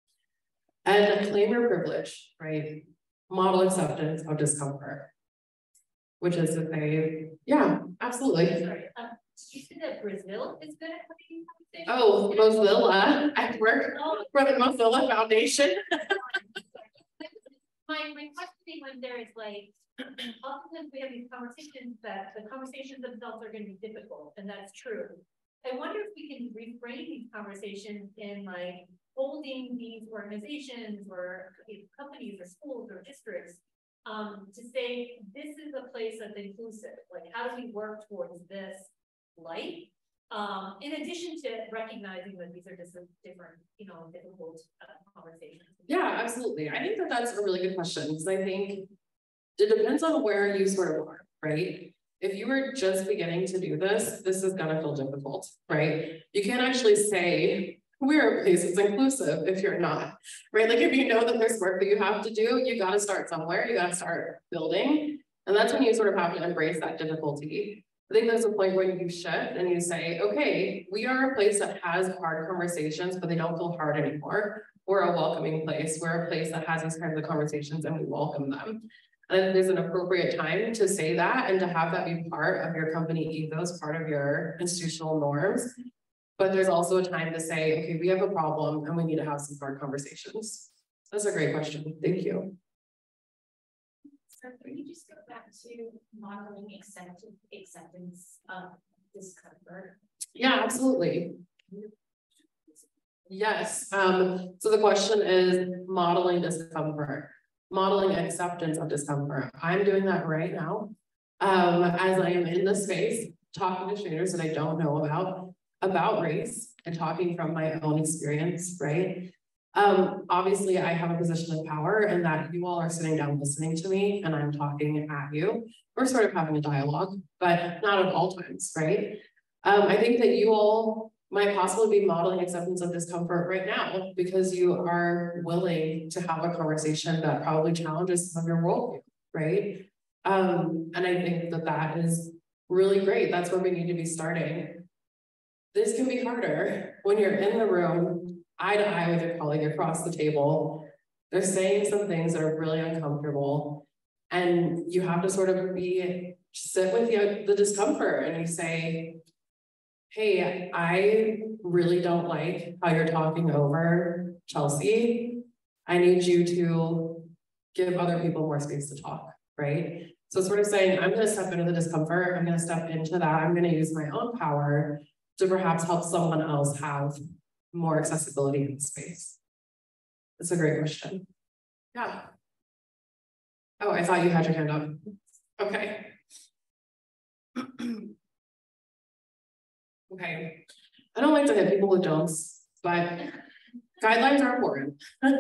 And claim your privilege, right? Model acceptance of discomfort, which is to say, yeah, absolutely. Sorry, um, did you say that Brazil is good at having conversations? Oh, Mozilla. I work for the Mozilla Foundation. my, my question when there is like Oftentimes we have these conversations that the conversations themselves are going to be difficult, and that's true. I wonder if we can reframe these conversations in like holding these organizations or companies or schools or districts um, to say, this is a place that's inclusive. Like, how do we work towards this light? Um, in addition to recognizing that these are just different, you know, difficult uh, conversations. Yeah, absolutely. I think that that's a really good question, because I think it depends on where you sort of are, right? If you were just beginning to do this, this is gonna feel difficult, right? You can't actually say, we're a place that's inclusive if you're not, right? Like if you know that there's work that you have to do, you gotta start somewhere, you gotta start building. And that's when you sort of have to embrace that difficulty. I think there's a point where you shift and you say, okay, we are a place that has hard conversations, but they don't feel hard anymore. We're a welcoming place. We're a place that has these kinds of conversations and we welcome them. And there's an appropriate time to say that and to have that be part of your company ethos, part of your institutional norms. But there's also a time to say, okay, we have a problem and we need to have some hard conversations. That's a great question. Thank you. So can you just go back to modeling acceptance, acceptance of discomfort? Yeah, absolutely. Yes. Um, so the question is modeling discomfort, modeling acceptance of discomfort. I'm doing that right now. Um, as I am in the space, talking to strangers that I don't know about, about race and talking from my own experience, right? Um, obviously I have a position of power and that you all are sitting down listening to me and I'm talking at you. We're sort of having a dialogue, but not at all times, right? Um, I think that you all might possibly be modeling acceptance of discomfort right now because you are willing to have a conversation that probably challenges some of your worldview, right? Um, and I think that that is really great. That's where we need to be starting. This can be harder when you're in the room, eye to eye with your colleague across the table. They're saying some things that are really uncomfortable. And you have to sort of be, sit with the, the discomfort and you say, hey, I really don't like how you're talking over Chelsea. I need you to give other people more space to talk, right? So sort of saying, I'm gonna step into the discomfort, I'm gonna step into that, I'm gonna use my own power to perhaps help someone else have more accessibility in the space. That's a great question. Yeah. Oh, I thought you had your hand up. Okay. Okay. I don't like to hit people with don'ts, but guidelines are important.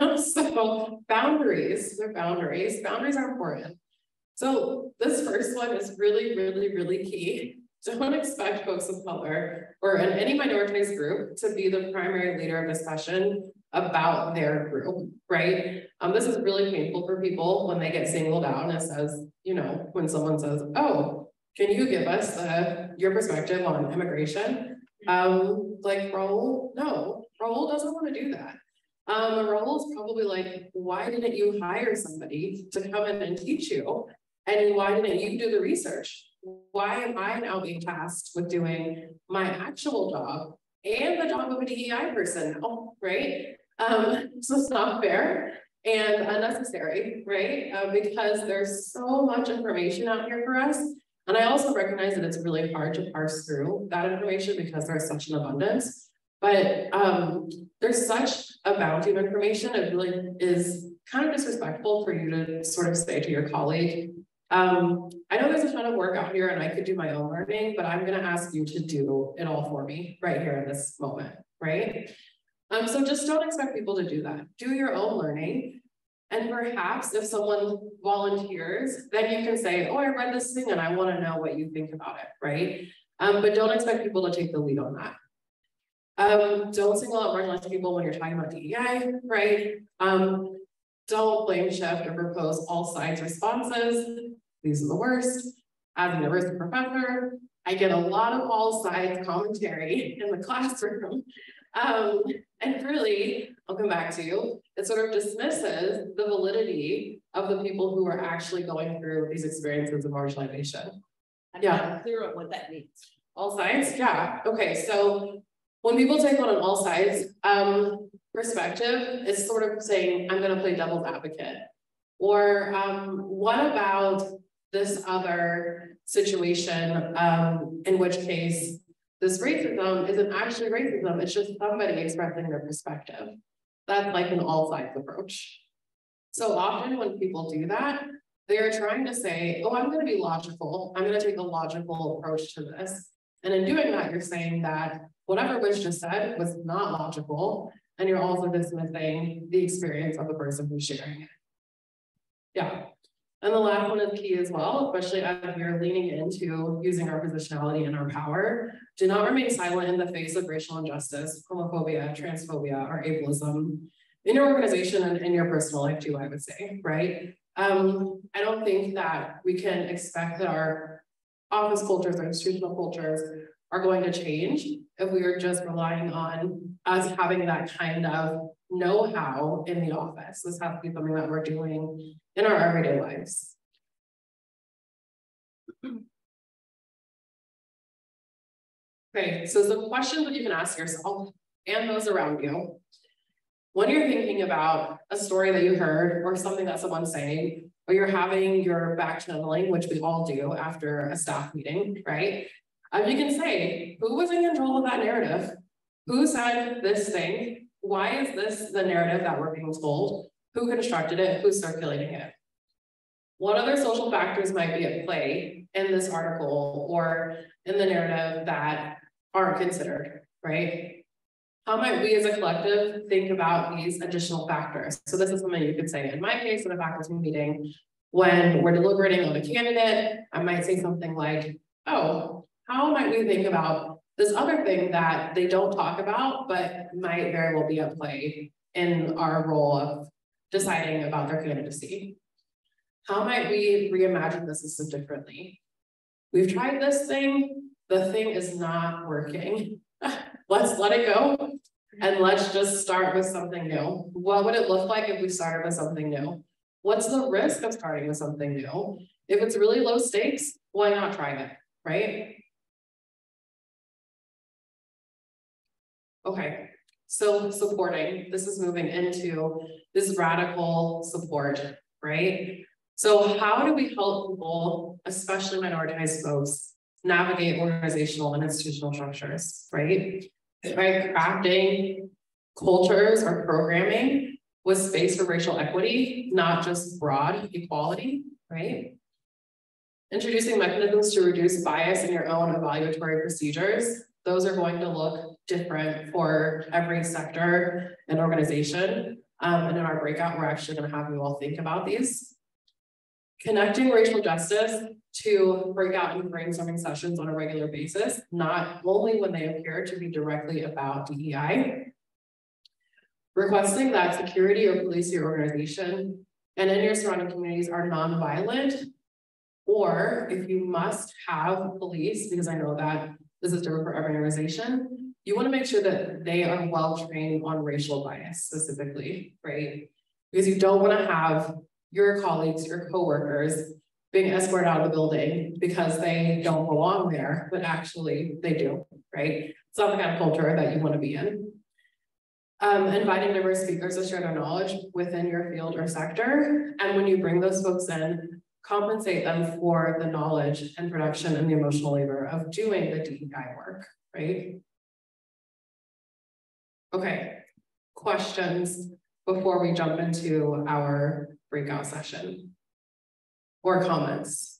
So boundaries, they're boundaries. Boundaries are important. So this first one is really, really, really key. Don't expect folks of color or in any minoritized group to be the primary leader of discussion about their group, right? Um, this is really painful for people when they get singled out and it says, you know, when someone says, oh, can you give us uh, your perspective on immigration? Um, like Raul, no, Raul doesn't want to do that. Um, Raul's probably like, why didn't you hire somebody to come in and teach you? And why didn't you do the research? Why am I now being tasked with doing my actual job and the job of a D E I person now, right? Um, so it's not fair and unnecessary, right? Uh, because there's so much information out here for us. And I also recognize that it's really hard to parse through that information because there's such an abundance. But um, there's such a bounty of information, it really is kind of disrespectful for you to sort of say to your colleague, Um, I know there's a ton of work out here and I could do my own learning, but I'm gonna ask you to do it all for me right here in this moment, right? Um, so just don't expect people to do that. Do your own learning. And perhaps if someone volunteers, then you can say, oh, I read this thing and I wanna know what you think about it, right? Um, but don't expect people to take the lead on that. Um, don't single out marginalized people when you're talking about D E I, right? Um, don't blame shift or propose all sides responses. These are the worst. As a university professor, I get a lot of all sides commentary in the classroom. Um, and really, I'll come back to you, it sort of dismisses the validity of the people who are actually going through these experiences of marginalization. I'm Yeah. not clear on what that means. All sides, yeah. Okay, so when people take on an all sides um, perspective, it's sort of saying, I'm gonna play devil's advocate. Or um, what about this other situation, um, in which case this racism isn't actually racism, it's just somebody expressing their perspective. That's like an all sides approach. So often when people do that, they are trying to say, oh, I'm going to be logical. I'm going to take a logical approach to this. And in doing that, you're saying that whatever was just said was not logical. And you're also dismissing the experience of the person who's sharing it. Yeah. And the last one is key as well, especially as you're leaning into using our positionality and our power. Do not remain silent in the face of racial injustice, homophobia, transphobia, or ableism in your organization and in your personal life too, I would say, right? Um, I don't think that we can expect that our office cultures or institutional cultures are going to change if we are just relying on us having that kind of know-how in the office. This has to be something that we're doing in our everyday lives. Okay, so some questions that you can ask yourself and those around you. When you're thinking about a story that you heard or something that someone's saying, or you're having your back channeling, which we all do after a staff meeting, right? Um, you can say, who was in control of that narrative? Who said this thing? Why is this the narrative that we're being told? Who constructed it? Who's circulating it? What other social factors might be at play in this article or in the narrative that aren't considered, right? How might we as a collective think about these additional factors? So this is something you could say in my case in a faculty meeting, when we're deliberating on a candidate, I might say something like, oh, how might we think about this other thing that they don't talk about, but might very well be at play in our role of deciding about their candidacy? How might we reimagine the system differently? We've tried this thing, the thing is not working. Let's let it go and let's just start with something new. What would it look like if we started with something new? What's the risk of starting with something new? If it's really low stakes, why not try it, right? Okay, so supporting, this is moving into this radical support, right? So how do we help people, especially minoritized folks, navigate organizational and institutional structures, right? By crafting cultures or programming with space for racial equity, not just broad equality, right? Introducing mechanisms to reduce bias in your own evaluatory procedures. Those are going to look different for every sector and organization. Um, and in our breakout, we're actually going to have you all think about these. Connecting racial justice to breakout and brainstorming sessions on a regular basis, not only when they appear to be directly about D E I. Requesting that security or police your organization and in your surrounding communities are nonviolent, or if you must have police, because I know that this is different for every organization, you want to make sure that they are well trained on racial bias specifically, right? Because you don't want to have your colleagues, your coworkers being escorted out of the building because they don't belong there, but actually they do, right? It's not the kind of culture that you want to be in. Um, inviting diverse speakers to share their knowledge within your field or sector. And when you bring those folks in, compensate them for the knowledge and production and the emotional labor of doing the D E I work, right? Okay, questions before we jump into our breakout session or comments?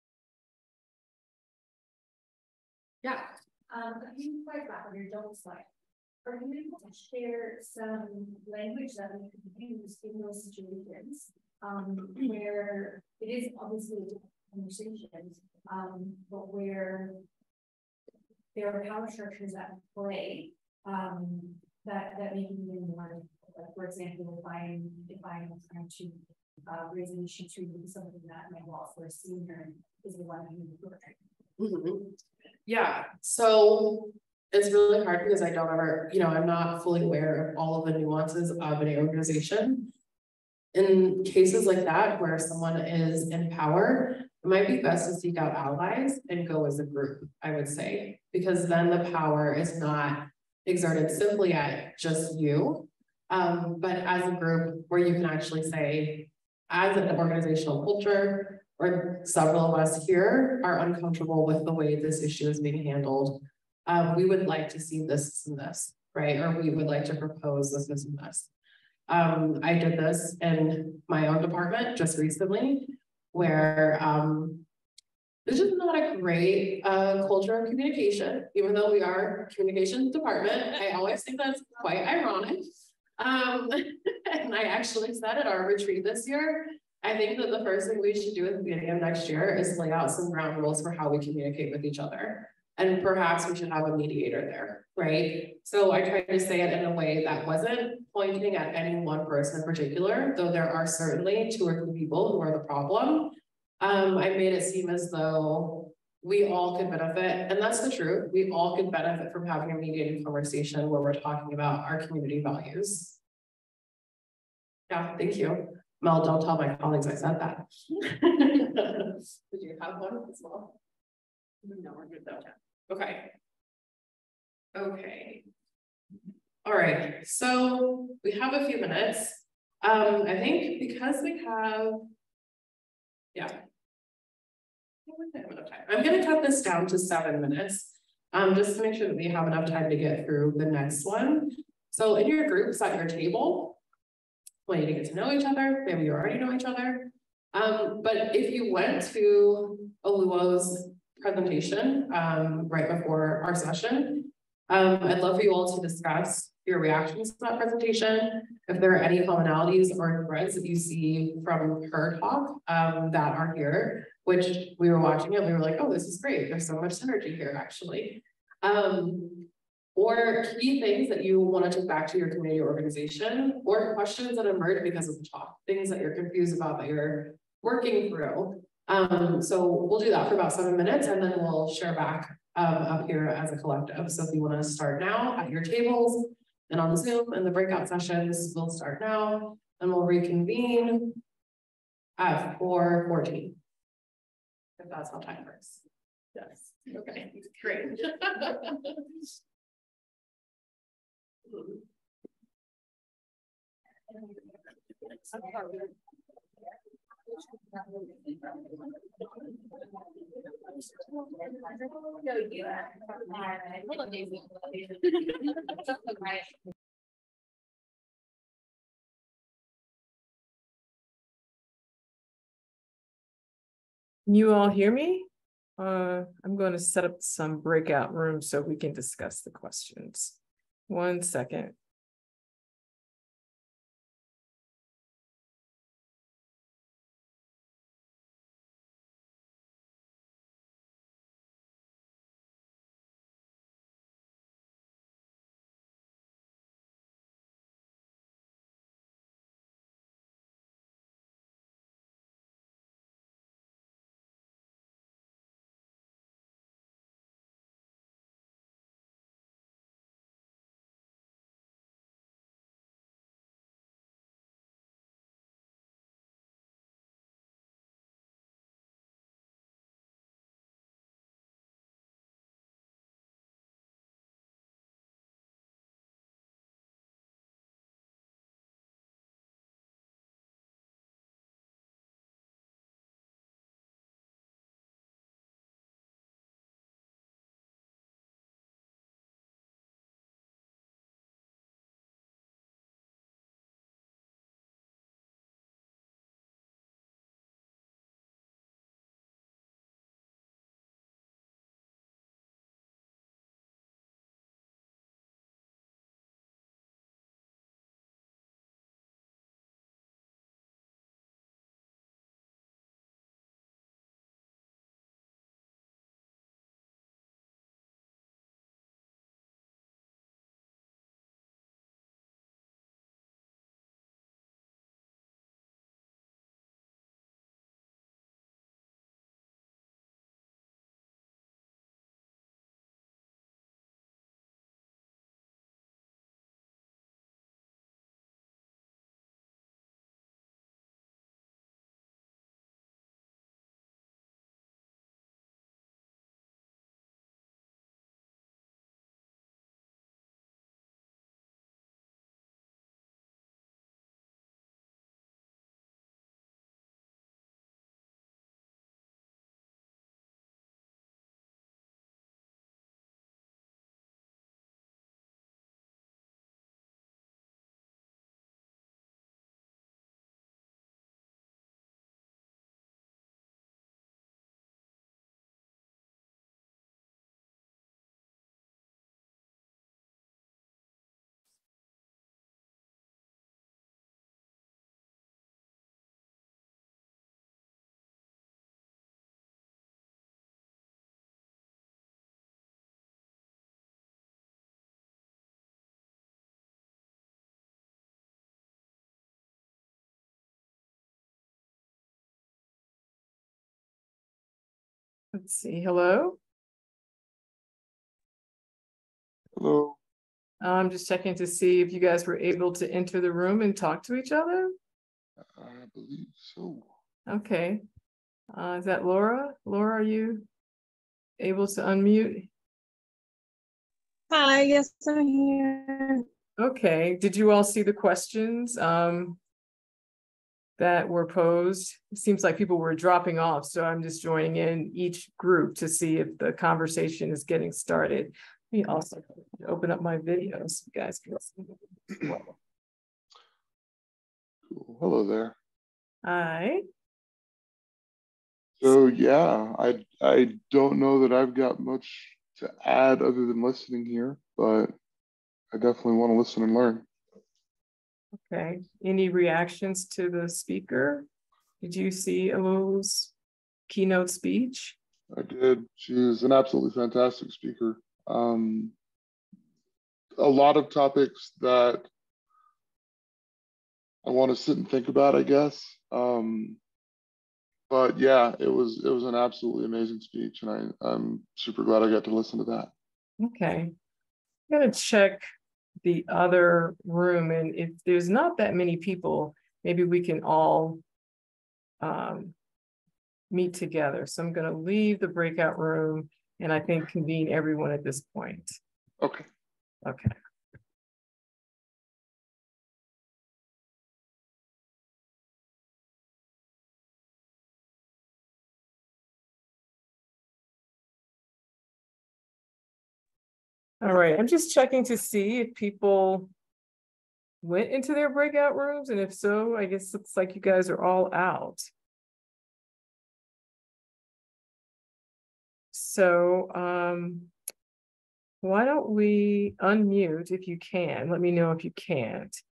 Yeah. Um, if you quite back on your double slide, are you able to share some language that we could use in those situations um, where it is obviously a different conversation, um, but where there are power structures at play um, that that make it even more. Like for example, if I'm if I'm trying to uh, raise an issue to something that my boss or a senior is the one who mm-hmm. Yeah, so it's really hard because I don't ever, you know, I'm not fully aware of all of the nuances of an organization. In cases like that, where someone is in power, it might be best to seek out allies and go as a group, I would say, because then the power is not exerted simply at just you, um, but as a group where you can actually say, as an organizational culture, or several of us here are uncomfortable with the way this issue is being handled, um, we would like to see this and this, right? Or we would like to propose this, this and this. Um, I did this in my own department just recently, where um, this is not a great uh, culture of communication, even though we are a communications department. I always think that's quite ironic. Um, and I actually said at our retreat this year, I think that the first thing we should do at the beginning of next year is lay out some ground rules for how we communicate with each other. And perhaps we should have a mediator there, right? So I tried to say it in a way that wasn't pointing at any one person in particular, though there are certainly two or three people who are the problem. Um, I made it seem as though we all could benefit, and that's the truth. We all could benefit from having a mediated conversation where we're talking about our community values. Yeah, thank you. Mel, don't tell my colleagues I said that. Did you have one as well? No, we're good though. Okay. Okay. All right, so we have a few minutes. Um, I think because we have, yeah. I'm gonna cut this down to seven minutes, um, just to make sure that we have enough time to get through the next one. So in your groups at your table, want you to get to know each other, maybe you already know each other. Um, but if you went to Oluo's presentation um, right before our session, um, I'd love for you all to discuss your reactions to that presentation. If there are any commonalities or threads that you see from her talk um, that are here, which we were watching it, we were like, oh, this is great. There's so much synergy here, actually. Um, or key things that you want to take back to your community organization, or questions that emerge because of the talk, things that you're confused about that you're working through. Um, so we'll do that for about seven minutes and then we'll share back um, up here as a collective. So if you want to start now at your tables and on Zoom and the breakout sessions, we'll start now and we'll reconvene at four fourteen. If that's how time works. Yes. Okay, great. Can you all hear me? Uh, I'm going to set up some breakout rooms so we can discuss the questions. One second. Let's see, hello? Hello. I'm just checking to see if you guys were able to enter the room and talk to each other. I believe so. Okay. Uh, is that Laura? Laura, are you able to unmute? Hi, yes, I'm here. Okay, did you all see the questions um, that were posed? It seems like people were dropping off, so I'm just joining in each group to see if the conversation is getting started. Let me also open up my video so you guys can see. Cool. Hello there. Hi. So yeah, I I don't know that I've got much to add other than listening here, but I definitely want to listen and learn. Okay, any reactions to the speaker? Did you see Alu's keynote speech? I did. She is an absolutely fantastic speaker. Um, a lot of topics that I want to sit and think about, I guess. Um, but yeah, it was it was an absolutely amazing speech, and I, I'm super glad I got to listen to that. Okay, I'm gonna check the other room, and if there's not that many people, maybe we can all um, meet together. So I'm gonna leave the breakout room and I think convene everyone at this point. Okay. Okay. All right, I'm just checking to see if people went into their breakout rooms, and if so, I guess it looks like you guys are all out. So um, why don't we unmute if you can? Let me know if you can't.